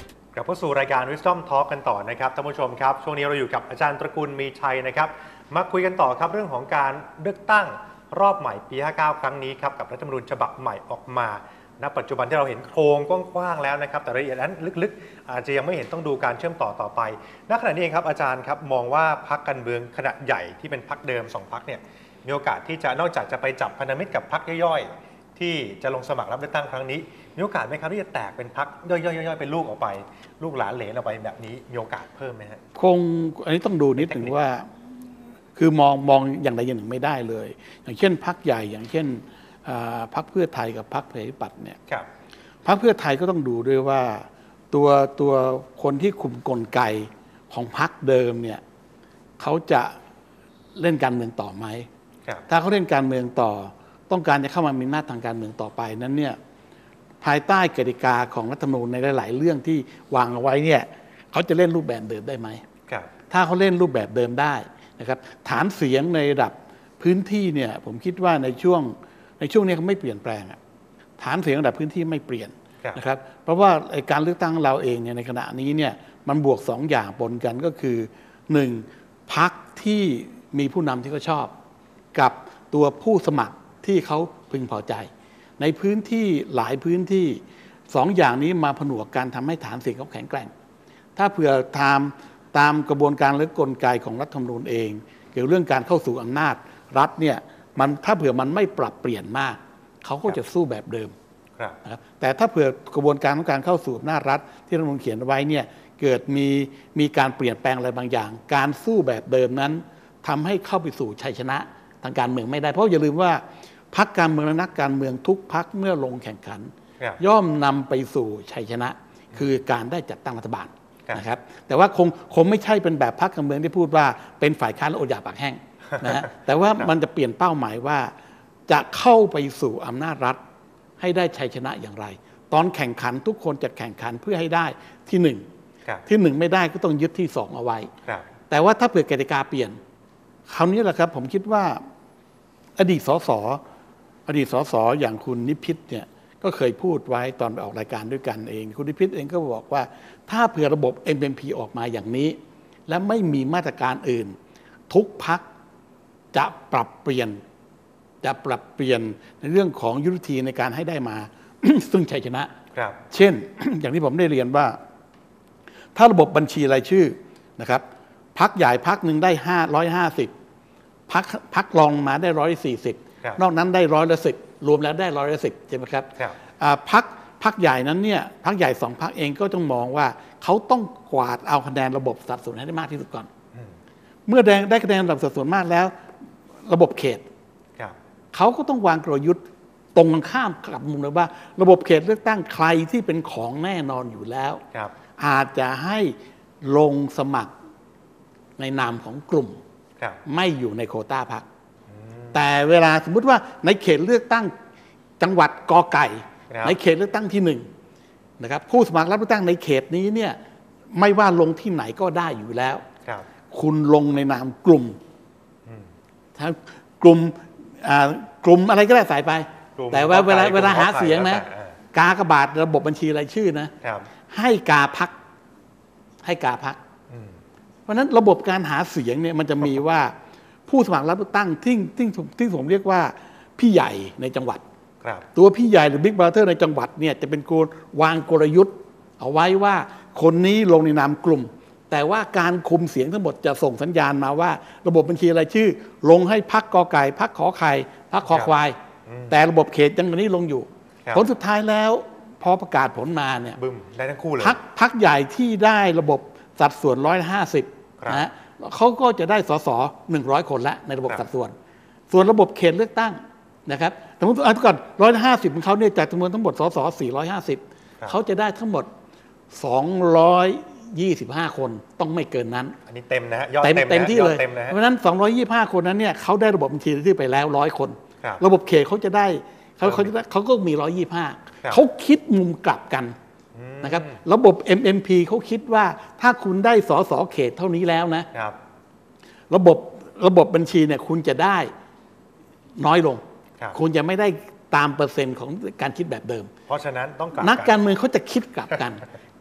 เข้าสู่รายการ Wisdom Talk กันต่อนะครับท่านผู้ชมครับช่วงนี้เราอยู่กับอาจารย์ตระกูลมีชัยนะครับมาคุยกันต่อครับเรื่องของการเลือกตั้งรอบใหม่ปีห้าเก้าครั้งนี้ครับกับรัฐธรรมนูญฉบับใหม่ออกมาณปัจจุบันที่เราเห็นโครงกว้างๆแล้วนะครับแต่รายละเอียดนั้นลึกๆอาจจะยังไม่เห็นต้องดูการเชื่อมต่อต่อไปณขณะนี้เองครับอาจารย์ครับมองว่าพรรคการเมืองขนาดใหญ่ที่เป็นพรรคเดิมสองพรรคเนี่ยมีโอกาสที่จะนอกจากจะไปจับพันธมิตรกับพรรคย่อยๆที่จะลงสมัครรับเลือกตั้งครั้งนี้มีโอกาสไหมครับที่จะแตกเป็นพรรคย่อยๆๆเป็นลูกออกไปลูกหลานเหลนออกไปแบบนี้มีโอกาสเพิ่มไหมฮะคงอันนี้ต้องดูนิดหนึ่งว่าคือมองมองอย่างใดอย่างหนึ่งไม่ได้เลยอย่างเช่นพรรคใหญ่อย่างเช่นพรรคเพื่อไทยกับพรรคประชาธิปัตย์เนี่ยพรรคเพื่อไทยก็ต้องดูด้วยว่าตัวตัวคนที่คุมกลไกของพรรคเดิมเนี่ยเขาจะเล่นการเมืองต่อไหมถ้าเขาเล่นการเมืองต่อต้องการจะเข้ามามีอำนาจทางการเมืองต่อไปนั้นเนี่ยภายใต้กติกาของรัฐธรรมนูญในหลายๆเรื่องที่วางเอาไว้เนี่ยเขาจะเล่นรูปแบบเดิมได้ไหมถ้าเขาเล่นรูปแบบเดิมได้นะครับฐานเสียงในระดับพื้นที่เนี่ยผมคิดว่าในช่วงในช่วงนี้เขาไม่เปลี่ยนแปลงฐานเสียงระดับพื้นที่ไม่เปลี่ยนนะครับเพราะว่าการเลือกตั้งเราเองเนี่ยในขณะนี้เนี่ยมันบวกสองอย่างปนกันก็คือหนึ่งพรรคที่มีผู้นำที่เขาชอบกับตัวผู้สมัครที่เขาพึงพอใจในพื้นที่หลายพื้นที่สองอย่างนี้มาผนวกกันทำให้ฐานเสียงเขาแข็งแกร่งถ้าเผื่อตามตามกระบวนการและกลไกของรัฐธรรมนูญเองเกี่ยวกับเรื่องการเข้าสู่อำนาจรัฐเนี่ยมันถ้าเผื่อมันไม่ปรับเปลี่ยนมากเขาก็จะสู้แบบเดิมนะครับแต่ถ้าเผื่อกระบวนการของการเข้าสู่อำนาจรัฐที่รัฐธรรมนูญเขียนไว้เนี่ยเกิดมีมีการเปลี่ยนแปลงอะไรบางอย่างการสู้แบบเดิมนั้นทำให้เข้าไปสู่ชัยชนะทางการเมืองไม่ได้เพราะอย่าลืมว่าพรรคการเมืองและนักการเมืองทุกพรรคเมื่อลงแข่งขันย่อมนำไปสู่ชัยชนะคือการได้จัดตั้งรัฐบาลนะครับแต่ว่าคงคงไม่ใช่เป็นแบบพรรคการเมืองที่พูดว่าเป็นฝ่ายค้านและอดอยากปากแห้งนะฮะแต่ว่ามันจะเปลี่ยนเป้าหมายว่าจะเข้าไปสู่อำนาจรัฐให้ได้ชัยชนะอย่างไรตอนแข่งขันทุกคนจะแข่งขันเพื่อให้ได้ที่หนึ่งที่หนึ่งไม่ได้ก็ต้องยึดที่สองเอาไว้แต่ว่าถ้าเผื่อกติกาเปลี่ยนคราวนี้แหละครับผมคิดว่าอดีตสสอดีตสสอย่างคุณนิพิษเนี่ยก็เคยพูดไว้ตอนไปออกรายการด้วยกันเองคุณนิพิษเองก็บอกว่าถ้าเผื่อระบบ เอ็ม เอ็ม พี ออกมาอย่างนี้และไม่มีมาตรการอื่นทุกพรรคจะปรับเปลี่ยนจะปรับเปลี่ยนในเรื่องของยุทธวิธีในการให้ได้มา ซึ่งชัยชนะเช่น อย่างที่ผมได้เรียนว่าถ้าระบบบัญชีรายชื่อนะครับพรรคใหญ่พรรคหนึ่งได้ห้าร้อยห้าสิบพรรคพรรครองมาได้ร้อยสี่สิบนอกนั้นได้ร้อยละสิบรวมแล้วได้ร้อยละสิบใช่ไหมครับพรรคพรรคใหญ่นั้นเนี่ยพรรคใหญ่สองพรรคเองก็ต้องมองว่าเขาต้องกวาดเอาคะแนนระบบสัดส่วนให้ได้มากที่สุดก่อนเมื่อได้คะแนนระดับสัดส่วนมากแล้วระบบเขตเขาก็ต้องวางกลยุทธ์ตรงกันข้ามกับมุมเลยว่าระบบเขตเลือกตั้งใครที่เป็นของแน่นอนอยู่แล้วอาจจะให้ลงสมัครในนามของกลุ่มไม่อยู่ในโควต้าพรรคแต่เวลาสมมุติว่าในเขตเลือกตั้งจังหวัดกอไก่ในเขตเลือกตั้งที่หนึ่งนะครับผู้สมัครรับเลือกตั้งในเขตนี้เนี่ยไม่ว่าลงที่ไหนก็ได้อยู่แล้วคุณลงในนามกลุ่มทั้งกลุ่มกลุ่มอะไรก็ได้ใส่ไปแต่ว่าเวลาเวลาหาเสียงนะกากบาทระบบบัญชีรายชื่อนะให้กาพรรคให้กาพรรคเพราะฉะนั้นระบบการหาเสียงเนี่ยมันจะมีว่าผู้สมัครรับเลือกตั้งที่ที่ที่ผมเรียกว่าพี่ใหญ่ในจังหวัดตัวพี่ใหญ่หรือบิ๊กบราเธอร์ในจังหวัดเนี่ยจะเป็นคนวางกลยุทธ์เอาไว้ว่าคนนี้ลงในนามกลุ่มแต่ว่าการคุมเสียงทั้งหมดจะส่งสัญญาณมาว่าระบบบัญชีรายชื่อลงให้พรรคกอไก่พรรคขอไข่พรรคคอควายแต่ระบบเขตยังนี้ลงอยู่ผลสุดท้ายแล้วพอประกาศผลมาเนี่ยบึ้มได้ทั้งคู่เลยพรรคพรรคใหญ่ที่ได้ระบบสัดส่วนร้อยห้าสิบนะเขาก็จะได้สสหนึ่งร้อยคนละในระบบสัดส่วนส่วนระบบเขตเลือกตั้งนะครับสมมติเอาก่อนร้อยห้าสิบของเขาเนี่ยจากจำนวนทั้งหมดสสสี่ร้อยห้าสิบเขาจะได้ทั้งหมดสองร้อยยี่สิบห้าคนต้องไม่เกินนั้นอันนี้เต็มนะฮะยอดเต็มเต็มที่เลยเพราะฉะนั้นสองร้อยยี่สิบห้าคนนั้นเนี่ยเขาได้ระบบบัญชีรายชื่อไปแล้วร้อยคนระบบเขตเขาจะได้เขาเขาจะเขาก็มีหนึ่งร้อยยี่สิบห้าเขาคิดมุมกลับกันนะครับระบบ เอ็ม เอ็ม พี เขาคิดว่าถ้าคุณได้สสเขตเท่านี้แล้วนะระบบระบบบัญชีเนี่ยคุณจะได้น้อยลงคุณจะไม่ได้ตามเปอร์เซ็นต์ของการคิดแบบเดิมเพราะฉะนั้นต้องกลับนักการเมืองเขาจะคิดกลับกัน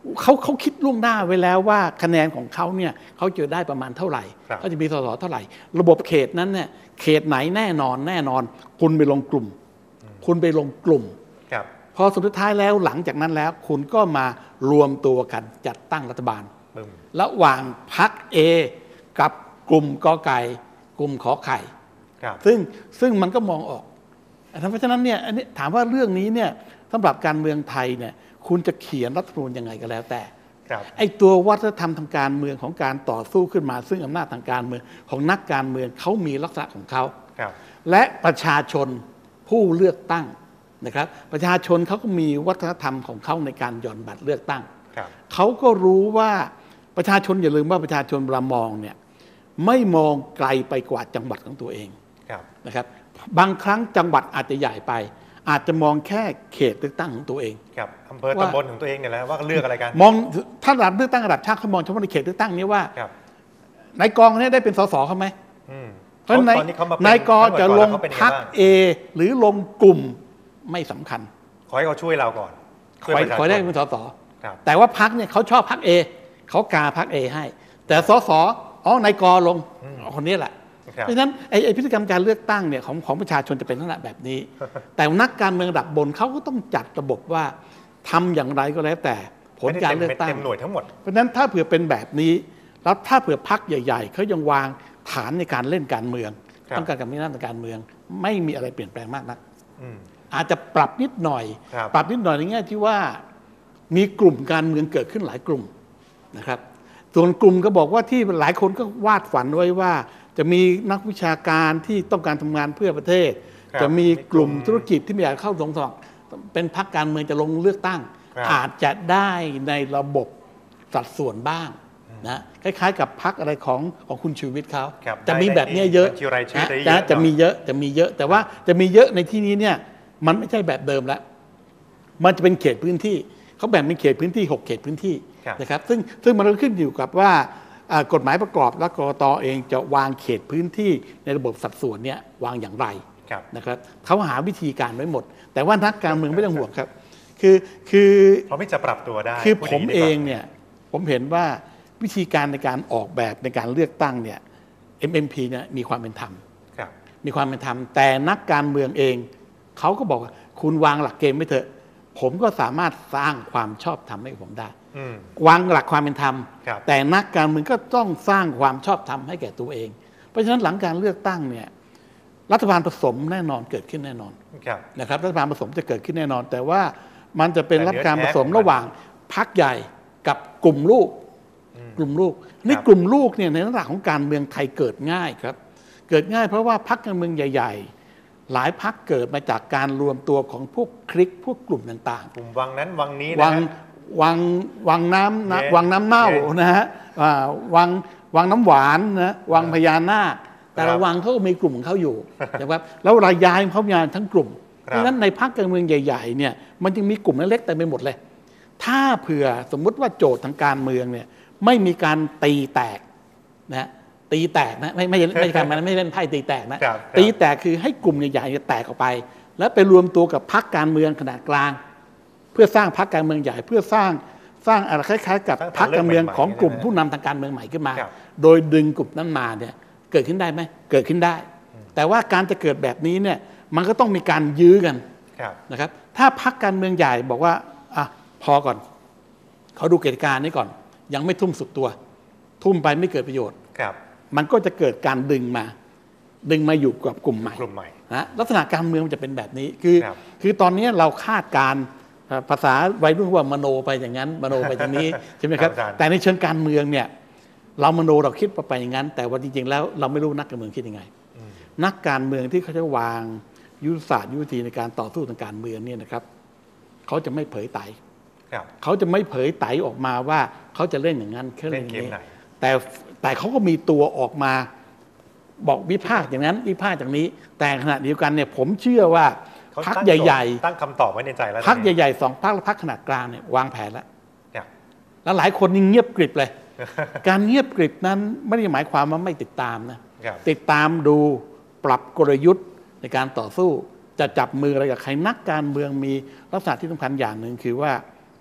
เขาเขาคิดล่วงหน้าไว้แล้วว่าคะแนนของเขาเนี่ยเขาจะได้ประมาณเท่าไหร่เขาจะมีสสเท่าไหร่ระบบเขตนั้นเนี่ยเขตไหนแน่นอนแน่นอนคุณไปลงกลุ่มคุณไปลงกลุ่มพอสุดท้ายแล้วหลังจากนั้นแล้วคุณก็มารวมตัวกันจัดตั้งรัฐบาลระหว่างพรรค A กับกลุ่มกอไก่กลุ่มขอไข่ซึ่งซึ่งมันก็มองออกเพราะฉะนั้นเนี่ยอันนี้ถามว่าเรื่องนี้เนี่ยสำหรับการเมืองไทยเนี่ยคุณจะเขียนรัฐธรรมนูญยังไงก็แล้วแต่ไอ้ตัววัฒนธรรมทางการเมืองของการต่อสู้ขึ้นมาซึ่งอำนาจทางการเมืองของนักการเมืองเขามีลักษณะของเขาและประชาชนผู้เลือกตั้งนะครับประชาชนเขาก็มีวัฒนธรรมของเขาในการหย่อนบัตรเลือกตั้งเขาก็รู้ว่าประชาชนอย่าลืมว่าประชาชนเวลามองเนี่ยไม่มองไกลไปกว่าจังหวัดของตัวเองนะครับบางครั้งจังหวัดอาจจะใหญ่ไปอาจจะมองแค่เขตเลือกตั้งของตัวเองครับอำเภอตำบลของตัวเองเนี่ยแหละว่าเลือกอะไรกันมองถ้าระดับเลือกตั้งระดับชาติเขามองเฉพาะในเขตเลือกตั้งนี้ว่าในกองนี้ได้เป็นสสเขาไหมเพราะในในกองจะลงพรรคเอหรือลงกลุ่มไม่สำคัญขอให้เขาช่วยเราก่อนขอขอได้เป็นสสแต่ว่าพรรคเนี่ยเขาชอบพรรคเอเขากาพรรคเอให้แต่สสอ๋อในกอลงคนนี้แหละเพราะฉะนั้นไอ้พฤติกรรมการเลือกตั้งเนี่ยของของประชาชนจะเป็นลักษณะแบบนี้ แต่นักการเมืองระดับบนเขาก็ต้องจัดระบบว่าทำอย่างไรก็แล้วแต่ผลการเลือกตั้งเต็มหน่วยทั้งหมดเพราะฉะนั้นถ้าเผื่อเป็นแบบนี้แล้วถ้าเผื่อพรรคใหญ่ๆเขายังวางฐานในการเล่นการเมืองต้องการกับมีหน้าทางการเมืองไม่มีอะไรเปลี่ยนแปลงมากนักอาจจะปรับนิดหน่อยปรับนิดหน่อยในแง่ที่ว่ามีกลุ่มการเมืองเกิดขึ้นหลายกลุ่มนะครับส่วนกลุ่มก็บอกว่าที่หลายคนก็วาดฝันไว้ว่าจะมีนักวิชาการที่ต้องการทำงานเพื่อประเทศจะมีกลุ่มธุรกิจที่ไม่อยากเข้าสงสอบเป็นพรรคการเมืองจะลงเลือกตั้งอาจจะได้ในระบบสัดส่วนบ้างนะคล้ายๆกับพรรคอะไรของของคุณชูวิทย์เขาจะมีแบบนี้เยอะนะจะมีเยอะจะมีเยอะแต่ว่าจะมีเยอะในที่นี้เนี่ยมันไม่ใช่แบบเดิมแล้วมันจะเป็นเขตพื้นที่เขาแบ่งเป็นเขตพื้นที่หกเขตพื้นที่นะครับซึ่งซึ่งมันก็ขึ้นอยู่กับว่ากฎหมายประกอบและกกต.เองจะวางเขตพื้นที่ในระบบสัดส่วนเนี่ยวางอย่างไรนะครับเขาหาวิธีการไว้หมดแต่ว่านักการเมืองไม่ต้องห่วงครับคือคือเขาไม่จะปรับตัวได้คือผมเองเนี่ยผมเห็นว่าวิธีการในการออกแบบในการเลือกตั้งเนี่ย เอ็ม เอ็ม พี เนี่ยมีความเป็นธรรมมีความเป็นธรรมแต่นักการเมืองเองเขาก็บอกว่าคุณวางหลักเกณฑ์ไว้เถอะผมก็สามารถสร้างความชอบธรรมให้ผมได้วางหลักความเป็นธรรมแต่นักการเมืองก็ต้องสร้างความชอบธรรมให้แก่ตัวเองเพราะฉะนั้นหลังการเลือกตั้งเนี่ยรัฐบาลผสมแน่นอนเกิดขึ้นแน่นอนนะครับรัฐบาลผสมจะเกิดขึ้นแน่นอนแต่ว่ามันจะเป็นรัฐบาลผสมระหว่างพรรคใหญ่กับกลุ่มลูกกลุ่มลูกนี่กลุ่มลูกเนี่ยในลักษณะของการเมืองไทยเกิดง่ายครับเกิดง่ายเพราะว่าพรรคการเมืองใหญ่ๆหลายพรรคเกิดมาจากการรวมตัวของพวกคลิกพวกกลุ่มต่างๆกลุ่มวังนั้นวังนี้นะวังวังน้ำนะวังน้ำเน่านะฮะวังวังน้ำหวานนะวังพญานาคแต่ละวังเขาก็มีกลุ่มของเขาอยู่นะครับแล้วรายย้ายเขามีทั้งกลุ่มเพราะฉะนั้นในพรรคการเมืองใหญ่ๆเนี่ยมันจึงมีกลุ่มเล็กๆแต่ไม่หมดเลยถ้าเผื่อสมมุติว่าโจทย์ทางการเมืองเนี่ยไม่มีการตีแตกนะตีแตกนะไม่ไม่ไม่ใช่การมันไม่เล่นไพ่ตีแตกนะตีแตกคือให้กลุ่มใหญ่ๆแตกออกไปแล้วไปรวมตัวกับพรรคการเมืองขนาดกลางเพื่อสร้างพรรคการเมืองใหญ่เพื่อสร้างสร้างอะไรคล้ายๆกับพรรคการเมืองของกลุ่มผู้นำทางการเมืองใหม่ขึ้นมาโดยดึงกลุ่มนั้นมาเนี่ยเกิดขึ้นได้ไหมเกิดขึ้นได้แต่ว่าการจะเกิดแบบนี้เนี่ยมันก็ต้องมีการยื้อกันนะครับถ้าพรรคการเมืองใหญ่บอกว่าอ่ะพอก่อนเขาดูเกณฑ์การนี้ก่อนยังไม่ทุ่มสุดตัวทุ่มไปไม่เกิดประโยชน์มันก็จะเกิดการดึงมาดึงมาอยู่กับกลุ่มใหม่นะลักษณะการเมืองมันจะเป็นแบบนี้คือคือตอนนี้เราคาดการภาษาวัยรุ่นว่ามโนไปอย่างนั้นมโนไปอย่างนี้ใช่ไหมครับแต่ในเชิงการเมืองเนี่ยเรามโนเราคิดไปอย่างนั้นแต่ว่าจริงๆแล้วเราไม่รู้นักการเมืองคิดยังไงนักการเมืองที่เขาจะวางยุทธศาสตร์ยุทธวิธีในการต่อสู้ทางการเมืองเนี่ยนะครับเขาจะไม่เผยไตเขาจะไม่เผยไตออกมาว่าเขาจะเล่นอย่างนั้นเขาเล่นอย่างนี้แต่แต่เขาก็มีตัวออกมาบอกวิพากษ์อย่างนั้นวิพากษ์อย่างนี้แต่ขณะเดียวกันเนี่ยผมเชื่อว่าพรรคใหญ่ๆตั้งคำตอบไว้ในใจแล้วพรรคใหญ่ๆสองพรรคและพรรคขนาดกลางเนี่ยวางแผนแล้วแล้วหลายคนนี่เงียบกริบเลยการเงียบกริบนั้นไม่ได้หมายความว่าไม่ติดตามนะติดตามดูปรับกลยุทธ์ในการต่อสู้จะจับมืออะไรกับใครนักการเมืองมีลักษณะที่สำคัญอย่างหนึ่งคือว่า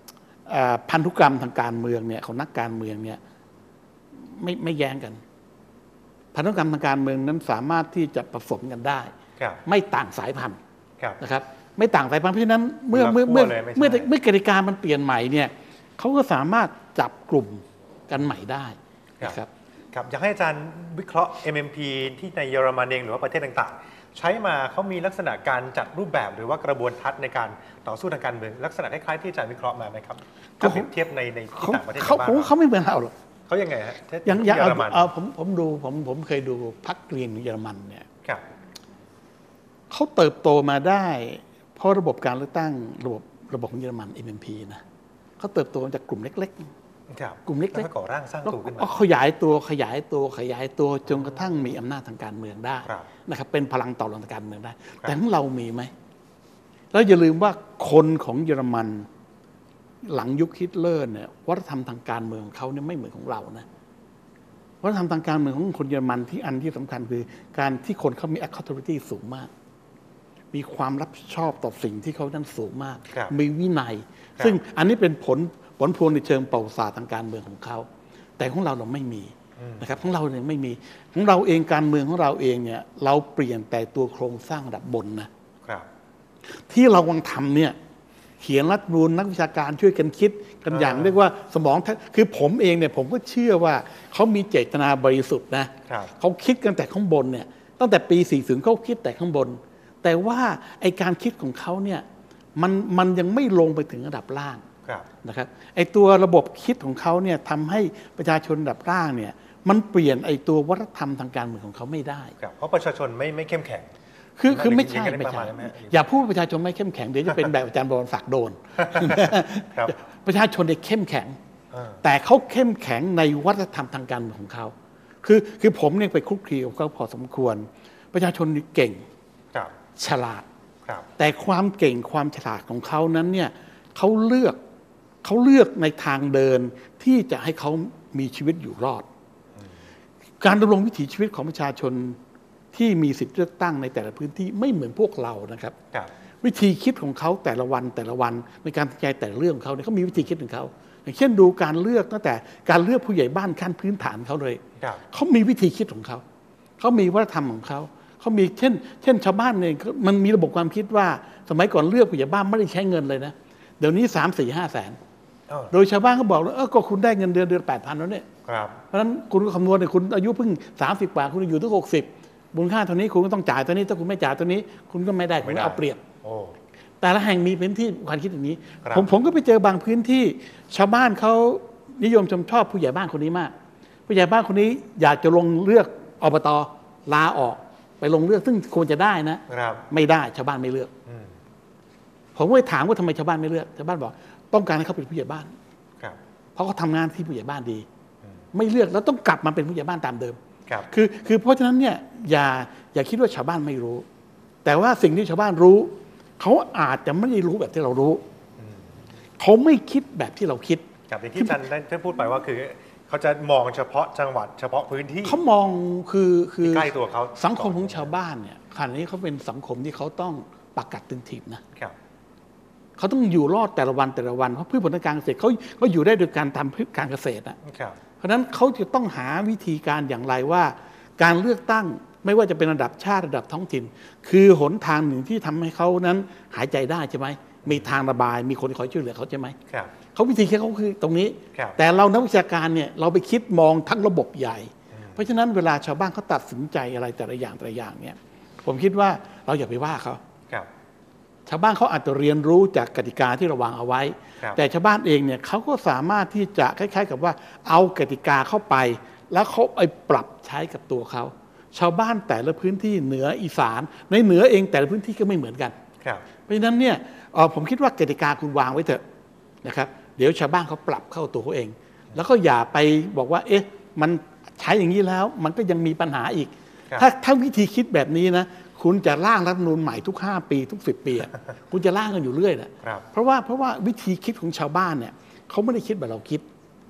พันธุกรรมทางการเมืองเนี่ยของนักการเมืองเนี่ยไม่ไม่แย้งกันพันธุกรรมทางการเมืองนั้นสามารถที่จะผสมกันได้ไม่ต่างสายพันธุ์นะครับไม่ต่างสายพันธุ์เพราะฉะนั้นเมื่อเมื่อเมื่อเมื่อเมื่อกติกามันเปลี่ยนใหม่เนี่ยเขาก็สามารถจับกลุ่มกันใหม่ได้นะครับครับอยากให้อาจารย์วิเคราะห์ เอ็ม เอ็ม พี ที่ในเยอรมันเองหรือว่าประเทศต่างๆใช้มาเขามีลักษณะการจัดรูปแบบหรือว่ากระบวนทัศน์ในการต่อสู้ทางการเมืองลักษณะคล้ายๆที่อาจารย์วิเคราะห์มาไหมครับถ้าเปรียบเทียบในในที่ต่างประเทศเขาเขาไม่เหมือนเราหรอกเขายังไงฮะอย่างอย่างเออผมผมดูผมผมเคยดูพรรคกรีนเยอรมันเนี่ยเขาเติบโตมาได้เพราะระบบการเลือกตั้งระบบระบบของเยอรมัน เอ็ม เอ็ม พี นะเขาเติบโตจากกลุ่มเล็กๆกลุ่มเล็กๆก่อร่างสร้างตัวขึ้นมาขยายตัวขยายตัวขยายตัวจนกระทั่งมีอำนาจทางการเมืองได้นะครับเป็นพลังต่อรองทางการเมืองได้แต่ของเรามีไหมแล้วอย่าลืมว่าคนของเยอรมันหลังยุคฮิตเลอร์เนี่ยวัฒนธรรมทางการเมืองเขาเนี่ยไม่เหมือนของเรานะวัฒนธรรมทางการเมืองของคนเยอรมันที่อันที่สำคัญคือการที่คนเขามี accountability สูงมากมีความรับผิดชอบต่อสิ่งที่เขานั้นสูงมากมีวินัยซึ่งอันนี้เป็นผลผลพวงในเชิงประวัติศาสตร์ทางการเมืองของเขาแต่ของเราเราไม่มีนะครับของเราเนี่ยไม่มีของเราเองการเมืองของเราเองเนี่ยเราเปลี่ยนแต่ตัวโครงสร้างระดับบนนะที่เรากำลังทำเนี่ยเขียนรัฐธรรมนูญนักวิชาการช่วยกันคิดกันอย่างเรียกว่าสมองคือผมเองเนี่ยผมก็เชื่อว่าเขามีเจตนาบริสุทธิ์นะเขาคิดกันแต่ข้างบนเนี่ยตั้งแต่ปีสี่สิบเขาคิดแต่ข้างบนแต่ว่าไอการคิดของเขาเนี่ยมันมันยังไม่ลงไปถึงระดับล่างนะครับไอตัวระบบคิดของเขาเนี่ยทำให้ประชาชนระดับล่างเนี่ยมันเปลี่ยนไอตัววัฒนธรรมทางการเมืองของเขาไม่ได้เพราะประชาชนไม่ไม่เข้มแข็งคือคือไม่ใช่ไม่ใช่อย่าพูดประชาชนไม่เข้มแข็งเดี๋ยวจะเป็นแบบอาจารย์บวรศักดิ์โดนประชาชนเนี่ยเข้มแข็งแต่เขาเข้มแข็งในวัฒนธรรมทางการเมืองของเขาคือคือผมเนี่ยไปคลุกคลีกับเขาพอสมควรประชาชนเก่งฉลาดแต่ความเก่งความฉลาดของเขานั้นเนี่ยเขาเลือกเขาเลือกในทางเดินที่จะให้เขามีชีวิตอยู่รอดการดำรงวิถีชีวิตของประชาชนที่มีสิทธิเลือกตั้งในแต่ละพื้นที่ไม่เหมือนพวกเรานะครับวิธีคิดของเขาแต่ละวันแต่ละวันในการตัดสินใจแต่เรื่องของเขาเนี่ยเขามีวิธีคิดของเขาอย่างเช่นดูการเลือกตั้งแต่การเลือกผู้ใหญ่บ้านขั้นพื้นฐานเขาเลยเขามีวิธีคิดของเขาเขามีวัฒนธรรมของเขาเขามีเช่นเช่นชาวบ้านเนี่ยมันมีระบบความคิดว่าสมัยก่อนเลือกผู้ใหญ่บ้านไม่ได้ใช้เงินเลยนะเดี๋ยวนี้สามสี่ห้าแสนโดยชาวบ้านเขาบอกว่าเออก็คุณได้เงินเดือนเดือนแปดพันแล้วเนี่ยเพราะฉะนั้นคุณก็คำนวณเนี่ยคุณอายุเพิ่งสามสิบกว่าคุณอยู่ถึงหกสิบมูลค่าเท่านี้คุณก็ต้องจ่ายตัวนี้ถ้าคุณไม่จ่ายตัวนี้คุณก็ไม่ได้คุณเอาเปรียบแต่ละแห่งมีพื้นที่ความคิดอย่างนี้ผมผมก็ไปเจอบางพื้นที่ชาวบ้านเขานิยมชมชอบผู้ใหญ่บ้านคนนี้มากผู้ใหญ่บ้านคนนี้อยากจะลงเลือกอบต.ลาออกไปลงเลือกซึ่งควรจะได้นะไม่ได้ชาวบ้านไม่เลือกผมก็เลยถามว่าทำไมชาวบ้านไม่เลือกชาวบ้านบอกต้องการให้เขาเป็นผู้ใหญ่บ้านเพราะเขาทำงานที่ผู้ใหญ่บ้านดีไม่เลือกแล้วต้องกลับมาเป็นผู้ใหญ่บ้านตามเดิมคือคือเพราะฉะนั้นเนี่ยอย่าอย่าคิดว่าชาวบ้านไม่รู้แต่ว่าสิ่งที่ชาวบ้านรู้เขาอาจจะไม่ได้รู้แบบที่เรารู้เขาไม่คิดแบบที่เราคิดกับที่อาจารย์ได้พูดไปว่าคือเขาจะมองเฉพาะจังหวัดเฉพาะพื้นที่เขามองคือคือใกล้ตัวเขาสังคมของชาวบ้านเนี่ยขณะนี้เขาเป็นสังคมที่เขาต้องปักกัดตึงถีบนะเขาต้องอยู่รอดแต่ละวันแต่ละวันเพราะพืชผลทางการเกษตรเขาเขาอยู่ได้โดยการทำพืชการเกษตรนะเพราะฉะนั้นเขาจะต้องหาวิธีการอย่างไรว่าการเลือกตั้งไม่ว่าจะเป็นระดับชาติระดับท้องถิ่นคือหนทางหนึ่งที่ทำให้เขานั้นหายใจได้ใช่ไหมมีทางระบายมีคนคอยช่วยเหลือเขาใช่ไหมเขาวิธีคิดเขาคือตรงนี้แต่เรานักวิชาการเนี่ยเราไปคิดมองทั้งระบบใหญ่เพราะฉะนั้นเวลาชาวบ้านเขาตัดสินใจอะไรแต่ละอย่างแต่ละอย่างเนี่ยผมคิดว่าเราอย่าไปว่าเขาชาวบ้านเขาอาจจะเรียนรู้จากกติกาที่เราวางเอาไว้แต่ชาวบ้านเองเนี่ยเขาก็สามารถที่จะคล้ายๆกับว่าเอากติกาเข้าไปแล้วเขาไปปรับใช้กับตัวเขาชาวบ้านแต่ละพื้นที่เหนืออีสานในเหนือเองแต่ละพื้นที่ก็ไม่เหมือนกันเพราะฉะนั้นเนี่ยผมคิดว่ากติกาคุณวางไว้เถอะนะครับเดี๋ยวชาวบ้านเขาปรับเข้าตัวเขาเองแล้วก็อย่าไปบอกว่าเอ๊ะมันใช้อย่างนี้แล้วมันก็ยังมีปัญหาอีกถ้าถ้าวิธีคิดแบบนี้นะคุณจะร่างรัฐธรรมนูญใหม่ทุกห้าปีทุกสิบปีคุณจะร่างกันอยู่เรื่อยแหละเพราะว่าเพราะว่าวิธีคิดของชาวบ้านเนี่ยเขาไม่ได้คิดแบบเราคิด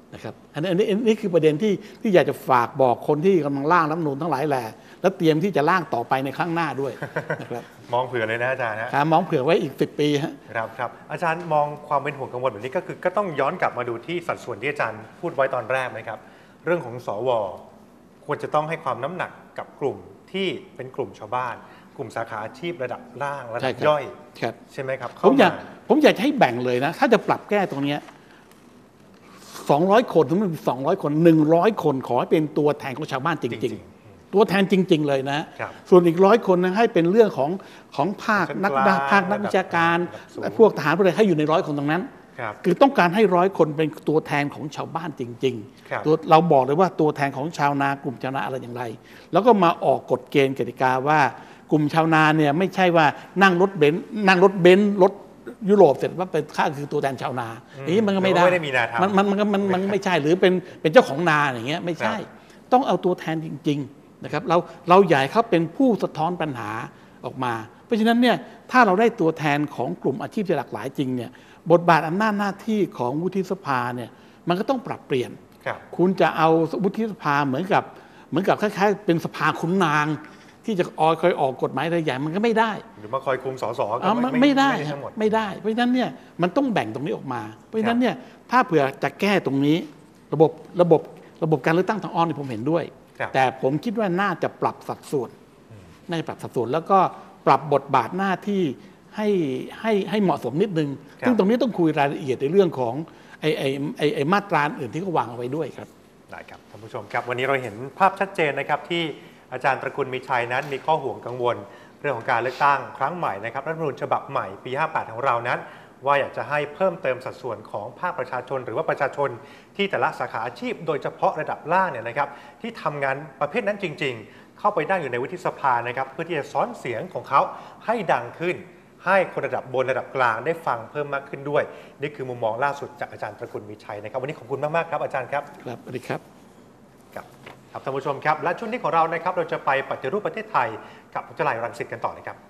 นะครับอันนี้อันนี้อันนี้คือประเด็นที่ที่อยากจะฝากบอกคนที่กำลังร่างรัฐธรรมนูญทั้งหลายแหล่แล้วเตรียมที่จะร่างต่อไปในครั้งหน้าด้วยนะครับมองเผื่อเลยนะอาจารย์นะครับมองเผื่อไว้อีกสิบปีครับครับอาจารย์มองความเป็นห่วงกังวลแบบนี้ก็คือก็ต้องย้อนกลับมาดูที่สัดส่วนที่อาจารย์พูดไว้ตอนแรกไหมครับเรื่องของสวควรจะต้องให้ความน้ำหนักกับกลุ่มที่เป็นกลุ่มชาวบ้านกลุ่มสาขาอาชีพระดับล่างระดับย่อยใช่ไหมครับผมอยากผมอยากให้แบ่งเลยนะถ้าจะปรับแก้ตรงนี้สองร้อยคนถึงสองร้อยคนหนึ่งร้อยคนขอให้เป็นตัวแทนของชาวบ้านจริงๆตัวแทนจริงๆเลยนะส่วนอีกร้อยคนนะให้เป็นเรื่องของของภาคนักภาคนักวิชาการพวกทหารพวกอะไรให้อยู่ในร้อยคนตรงนั้นคือต้องการให้ร้อยคนเป็นตัวแทนของชาวบ้านจริงๆตัวเราบอกเลยว่าตัวแทนของชาวนากลุ่มชาวนาอะไรอย่างไรแล้วก็มาออกกฎเกณฑ์กติกาว่ากลุ่มชาวนาเนี่ยไม่ใช่ว่านั่งรถเบนซ์นั่งรถเบนซ์รถยุโรปเสร็จว่าเป็นข้าคือตัวแทนชาวนานี้มันก็ไม่ได้มันมันมันมันมันไม่ใช่หรือเป็นเป็นเจ้าของนาอย่างเงี้ยไม่ใช่ต้องเอาตัวแทนจริงๆนะครับเราเราใหญ่เขาเป็นผู้สะท้อนปัญหาออกมาเพราะฉะนั้นเนี่ยถ้าเราได้ตัวแทนของกลุ่มอาชีพที่หลากหลายจริงเนี่ยบทบาทอำนาจหน้าที่ของวุฒิสภาเนี่ยมันก็ต้องปรับเปลี่ยนคุณจะเอาวุฒิสภาเหมือนกับเหมือนกับคล้ายๆเป็นสภาขุนนางที่จะออยคอยออกกฎหมายอะไรใหญ่มันก็ไม่ได้หรือมาคอยคุมสสก็ไม่ได้ไม่ได้เพราะฉะนั้นเนี่ยมันต้องแบ่งตรงนี้ออกมาเพราะฉะนั้นเนี่ยถ้าเผื่อจะแก้ตรงนี้ระบบระบบระบบการเลือกตั้งทางอ้อมนี่ผมเห็นด้วยแต่ผมคิดว่าน่าจะปรับสัดส่วนน่าจะปรับสัดส่วนแล้วก็ปรับบทบาทหน้าที่ให้ให้ให้เหมาะสมนิดนึงซึ่งตรงนี้ต้องคุยรายละเอียดในเรื่องของไอ้ไอ้ไอ้ไอ้มาตราอื่นที่เขาวางเอาไว้ด้วยครับได้ครับท่านผู้ชมครับวันนี้เราเห็นภาพชัดเจนนะครับที่อาจารย์ตระกูลมีชัยนั้นมีข้อห่วงกังวลเรื่องของการเลือกตั้งครั้งใหม่นะครับรัฐธรรมนูญฉบับใหม่ปีห้าแปดของเรานั้นว่าอยากจะให้เพิ่มเติมสัดส่วนของภาคประชาชนหรือว่าประชาชนที่แต่ละสาขาอาชีพโดยเฉพาะระดับล่างเนี่ยนะครับที่ทำงานประเภทนั้นจริงๆเข้าไปได้อยู่ในวุฒิสภานะครับเพื่อที่จะซ้อนเสียงของเขาให้ดังขึ้นให้คนระดับบนระดับกลางได้ฟังเพิ่มมากขึ้นด้วยนี่คือมุมมองล่าสุดจากอาจารย์ตระกูลมีชัยนะครับวันนี้ขอบคุณมากๆครับอาจารย์ครับครับสวัสดีครับครับครับท่านผู้ชมครับและช่วงนี้ของเรานะครับเราจะไปปฏิรูปประเทศไทยกับวิทยาลัยรังสิตกันต่อเลยครับ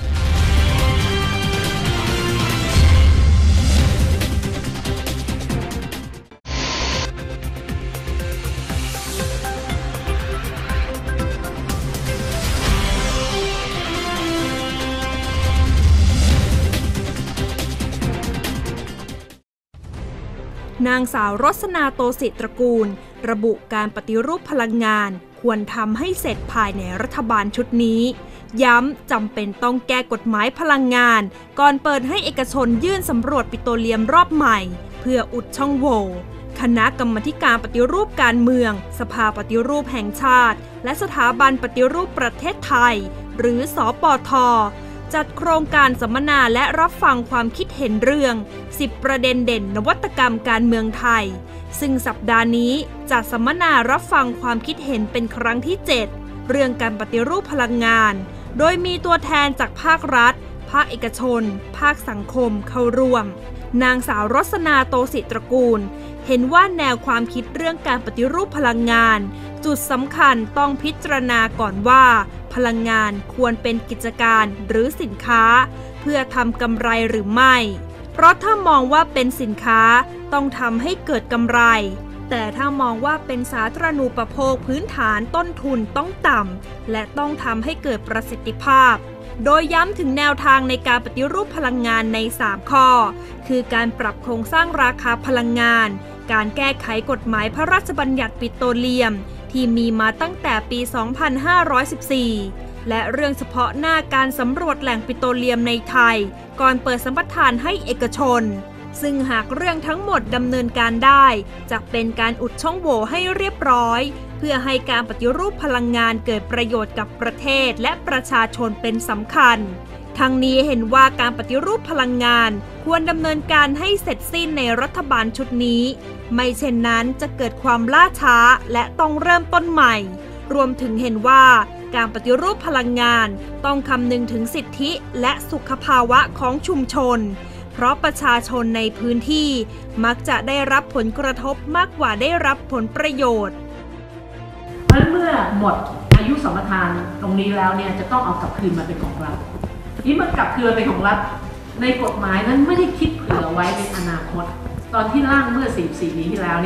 นางสาวรสนาโตศิตระกูลระบุการปฏิรูปพลังงานควรทำให้เสร็จภายในรัฐบาลชุดนี้ย้ำจำเป็นต้องแก้กฎหมายพลังงานก่อนเปิดให้เอกชนยื่นสำรวจปิโตรเลียมรอบใหม่เพื่ออุดช่องโหว่คณะกรรมาธิการปฏิรูปการเมืองสภาปฏิรูปแห่งชาติและสถาบันปฏิรูปประเทศไทยหรือสปท.จัดโครงการสัมมนาและรับฟังความคิดเห็นเรื่องสิบประเด็นเด่นนวัตกรรมการเมืองไทยซึ่งสัปดาห์นี้จัดสัมมนารับฟังความคิดเห็นเป็นครั้งที่เจ็ดเรื่องการปฏิรูปพลังงานโดยมีตัวแทนจากภาครัฐภาคเอกชนภาคสังคมเข้าร่วมนางสาวรสนาโตศิตระกูลเห็นว่าแนวความคิดเรื่องการปฏิรูปพลังงานจุดสำคัญต้องพิจารณาก่อนว่าพลังงานควรเป็นกิจการหรือสินค้าเพื่อทำกำไรหรือไม่เพราะถ้ามองว่าเป็นสินค้าต้องทำให้เกิดกำไรแต่ถ้ามองว่าเป็นสาธารณูปโภคพื้นฐานต้นทุนต้องต่ำและต้องทำให้เกิดประสิทธิภาพโดยย้ำถึงแนวทางในการปฏิรูปพลังงานในสามข้อคือการปรับโครงสร้างราคาพลังงานการแก้ไขกฎหมายพระราชบัญญัติปิโตรเลียมที่มีมาตั้งแต่ปี สองพันห้าร้อยสิบสี่ และเรื่องเฉพาะหน้าการสำรวจแหล่งปิโตรเลียมในไทยก่อนเปิดสัมปทานให้เอกชนซึ่งหากเรื่องทั้งหมดดำเนินการได้จะเป็นการอุดช่องโหว่ให้เรียบร้อยเพื่อให้การปฏิรูปพลังงานเกิดประโยชน์กับประเทศและประชาชนเป็นสำคัญทั้งนี้เห็นว่าการปฏิรูปพลังงานควรดำเนินการให้เสร็จสิ้นในรัฐบาลชุดนี้ไม่เช่นนั้นจะเกิดความล่าช้าและต้องเริ่มต้นใหม่รวมถึงเห็นว่าการปฏิรูปพลังงานต้องคำนึงถึงสิทธิและสุขภาวะของชุมชนเพราะประชาชนในพื้นที่มักจะได้รับผลกระทบมากกว่าได้รับผลประโยชน์เพราะเมื่อหมดอายุสัมปทานตรงนี้แล้วเนี่ยจะต้องเอากลับคืนมาเป็นของรัฐนี่มันกลับคืนเป็นของรัฐในกฎหมายนั้นไม่ได้คิดเผื่อไว้ในอนาคตตอนที่ร่างเมื่อสี่สิบสี่ปีที่แล้วเนี่ย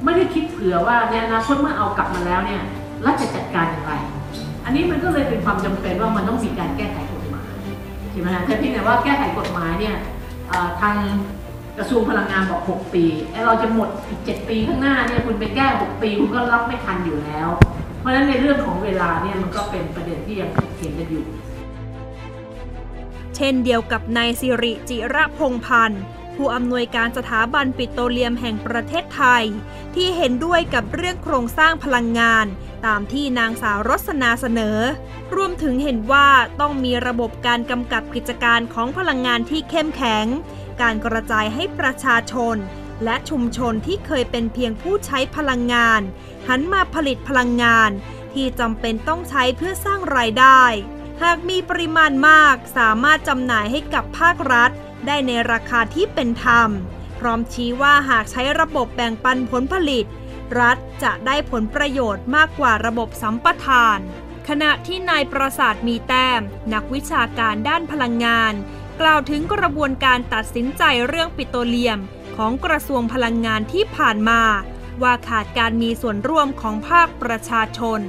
ไม่ได้คิดเผื่อว่าในอนาคตเมื่อเอากลับมาแล้วเนี่ยรัฐจะจัดการอย่างไรอันนี้มันก็เลยเป็นความจำเป็นว่ามันต้องมีการแก้ไขกฎหมายใช่ไหมฮะแต่เพียงแต่ว่าแก้ไขกฎหมายเนี่ยทางกระทรวงพลังงานบอกหกปีไอ้เราจะหมดอีกเจ็ดปีข้างหน้าเนี่ยคุณไปแก้หกปีคุณก็รับไม่ทันอยู่แล้วเพราะฉะนั้นในเรื่องของเวลาเนี่ยมันก็เป็นประเด็นที่ยังถกเถียงกันอยู่เช่นเดียวกับนายสิริจิระพงษ์พันธ์ผู้อำนวยการสถาบันปิโตรเลียมแห่งประเทศไทยที่เห็นด้วยกับเรื่องโครงสร้างพลังงานตามที่นางสาวรสนาเสนอรวมถึงเห็นว่าต้องมีระบบการกำกับกิจการของพลังงานที่เข้มแข็งการกระจายให้ประชาชนและชุมชนที่เคยเป็นเพียงผู้ใช้พลังงานหันมาผลิตพลังงานที่จำเป็นต้องใช้เพื่อสร้างรายได้หากมีปริมาณมากสามารถจำหน่ายให้กับภาครัฐได้ในราคาที่เป็นธรรมพร้อมชี้ว่าหากใช้ระบบแบ่งปันผลผลิตรัฐจะได้ผลประโยชน์มากกว่าระบบสัมปทานขณะที่นายประสาทมีแต้มนักวิชาการด้านพลังงานกล่าวถึงกระบวนการตัดสินใจเรื่องปิโตรเลียมของกระทรวงพลังงานที่ผ่านมาว่าขาดการมีส่วนร่วมของภาคประชาชน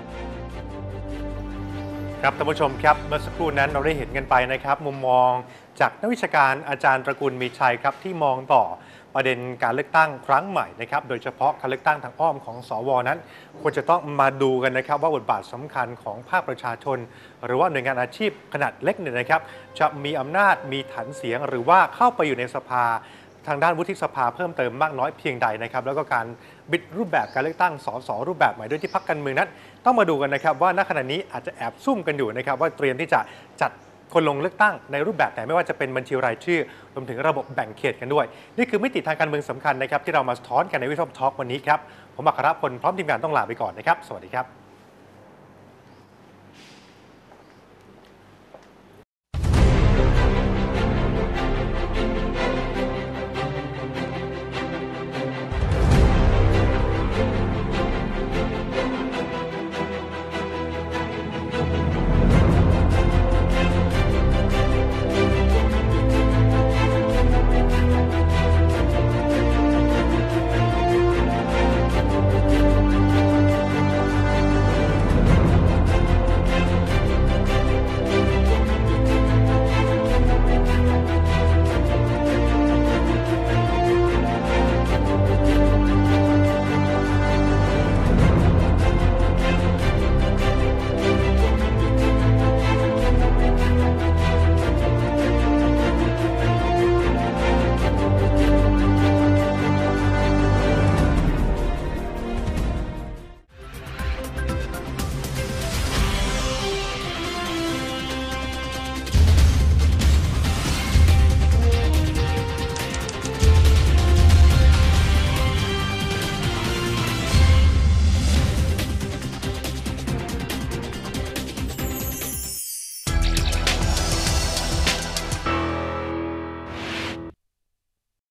ครับท่านผู้ชมครับเมื่อสักครู่นั้นเราได้เห็นกันไปนะครับมุมมองจากนักวิชาการอาจารย์ตระกูลมีชัยครับที่มองต่อประเด็นการเลือกตั้งครั้งใหม่นะครับโดยเฉพาะการเลือกตั้งทางอ้อมของสวนั้นควรจะต้องมาดูกันนะครับว่าบทบาทสำคัญของภาคประชาชนหรือว่าหน่วยงานอาชีพขนาดเล็กเนี่ยนะครับจะมีอำนาจมีฐานเสียงหรือว่าเข้าไปอยู่ในสภาทางด้านวุฒิสภาเพิ่มเติมมากน้อยเพียงใดนะครับแล้วก็การบิดรูปแบบการเลือกตั้งสสรูปแบบใหม่ด้วยที่พรรคการเมืองนั้นต้องมาดูกันนะครับว่าณขณะนี้อาจจะแอบซุ่มกันอยู่นะครับว่าเตรียมที่จะจัดคนลงเลือกตั้งในรูปแบบไหนไม่ว่าจะเป็นบัญชีรายชื่อรวมถึงระบบแบ่งเขตกันด้วยนี่คือมิติทางการเมืองสำคัญนะครับที่เรามาสะท้อนกันในวิทยุทอล์กวันนี้ครับผมอัครพลพร้อมทีมงานต้องลาไปก่อนนะครับสวัสดีครับ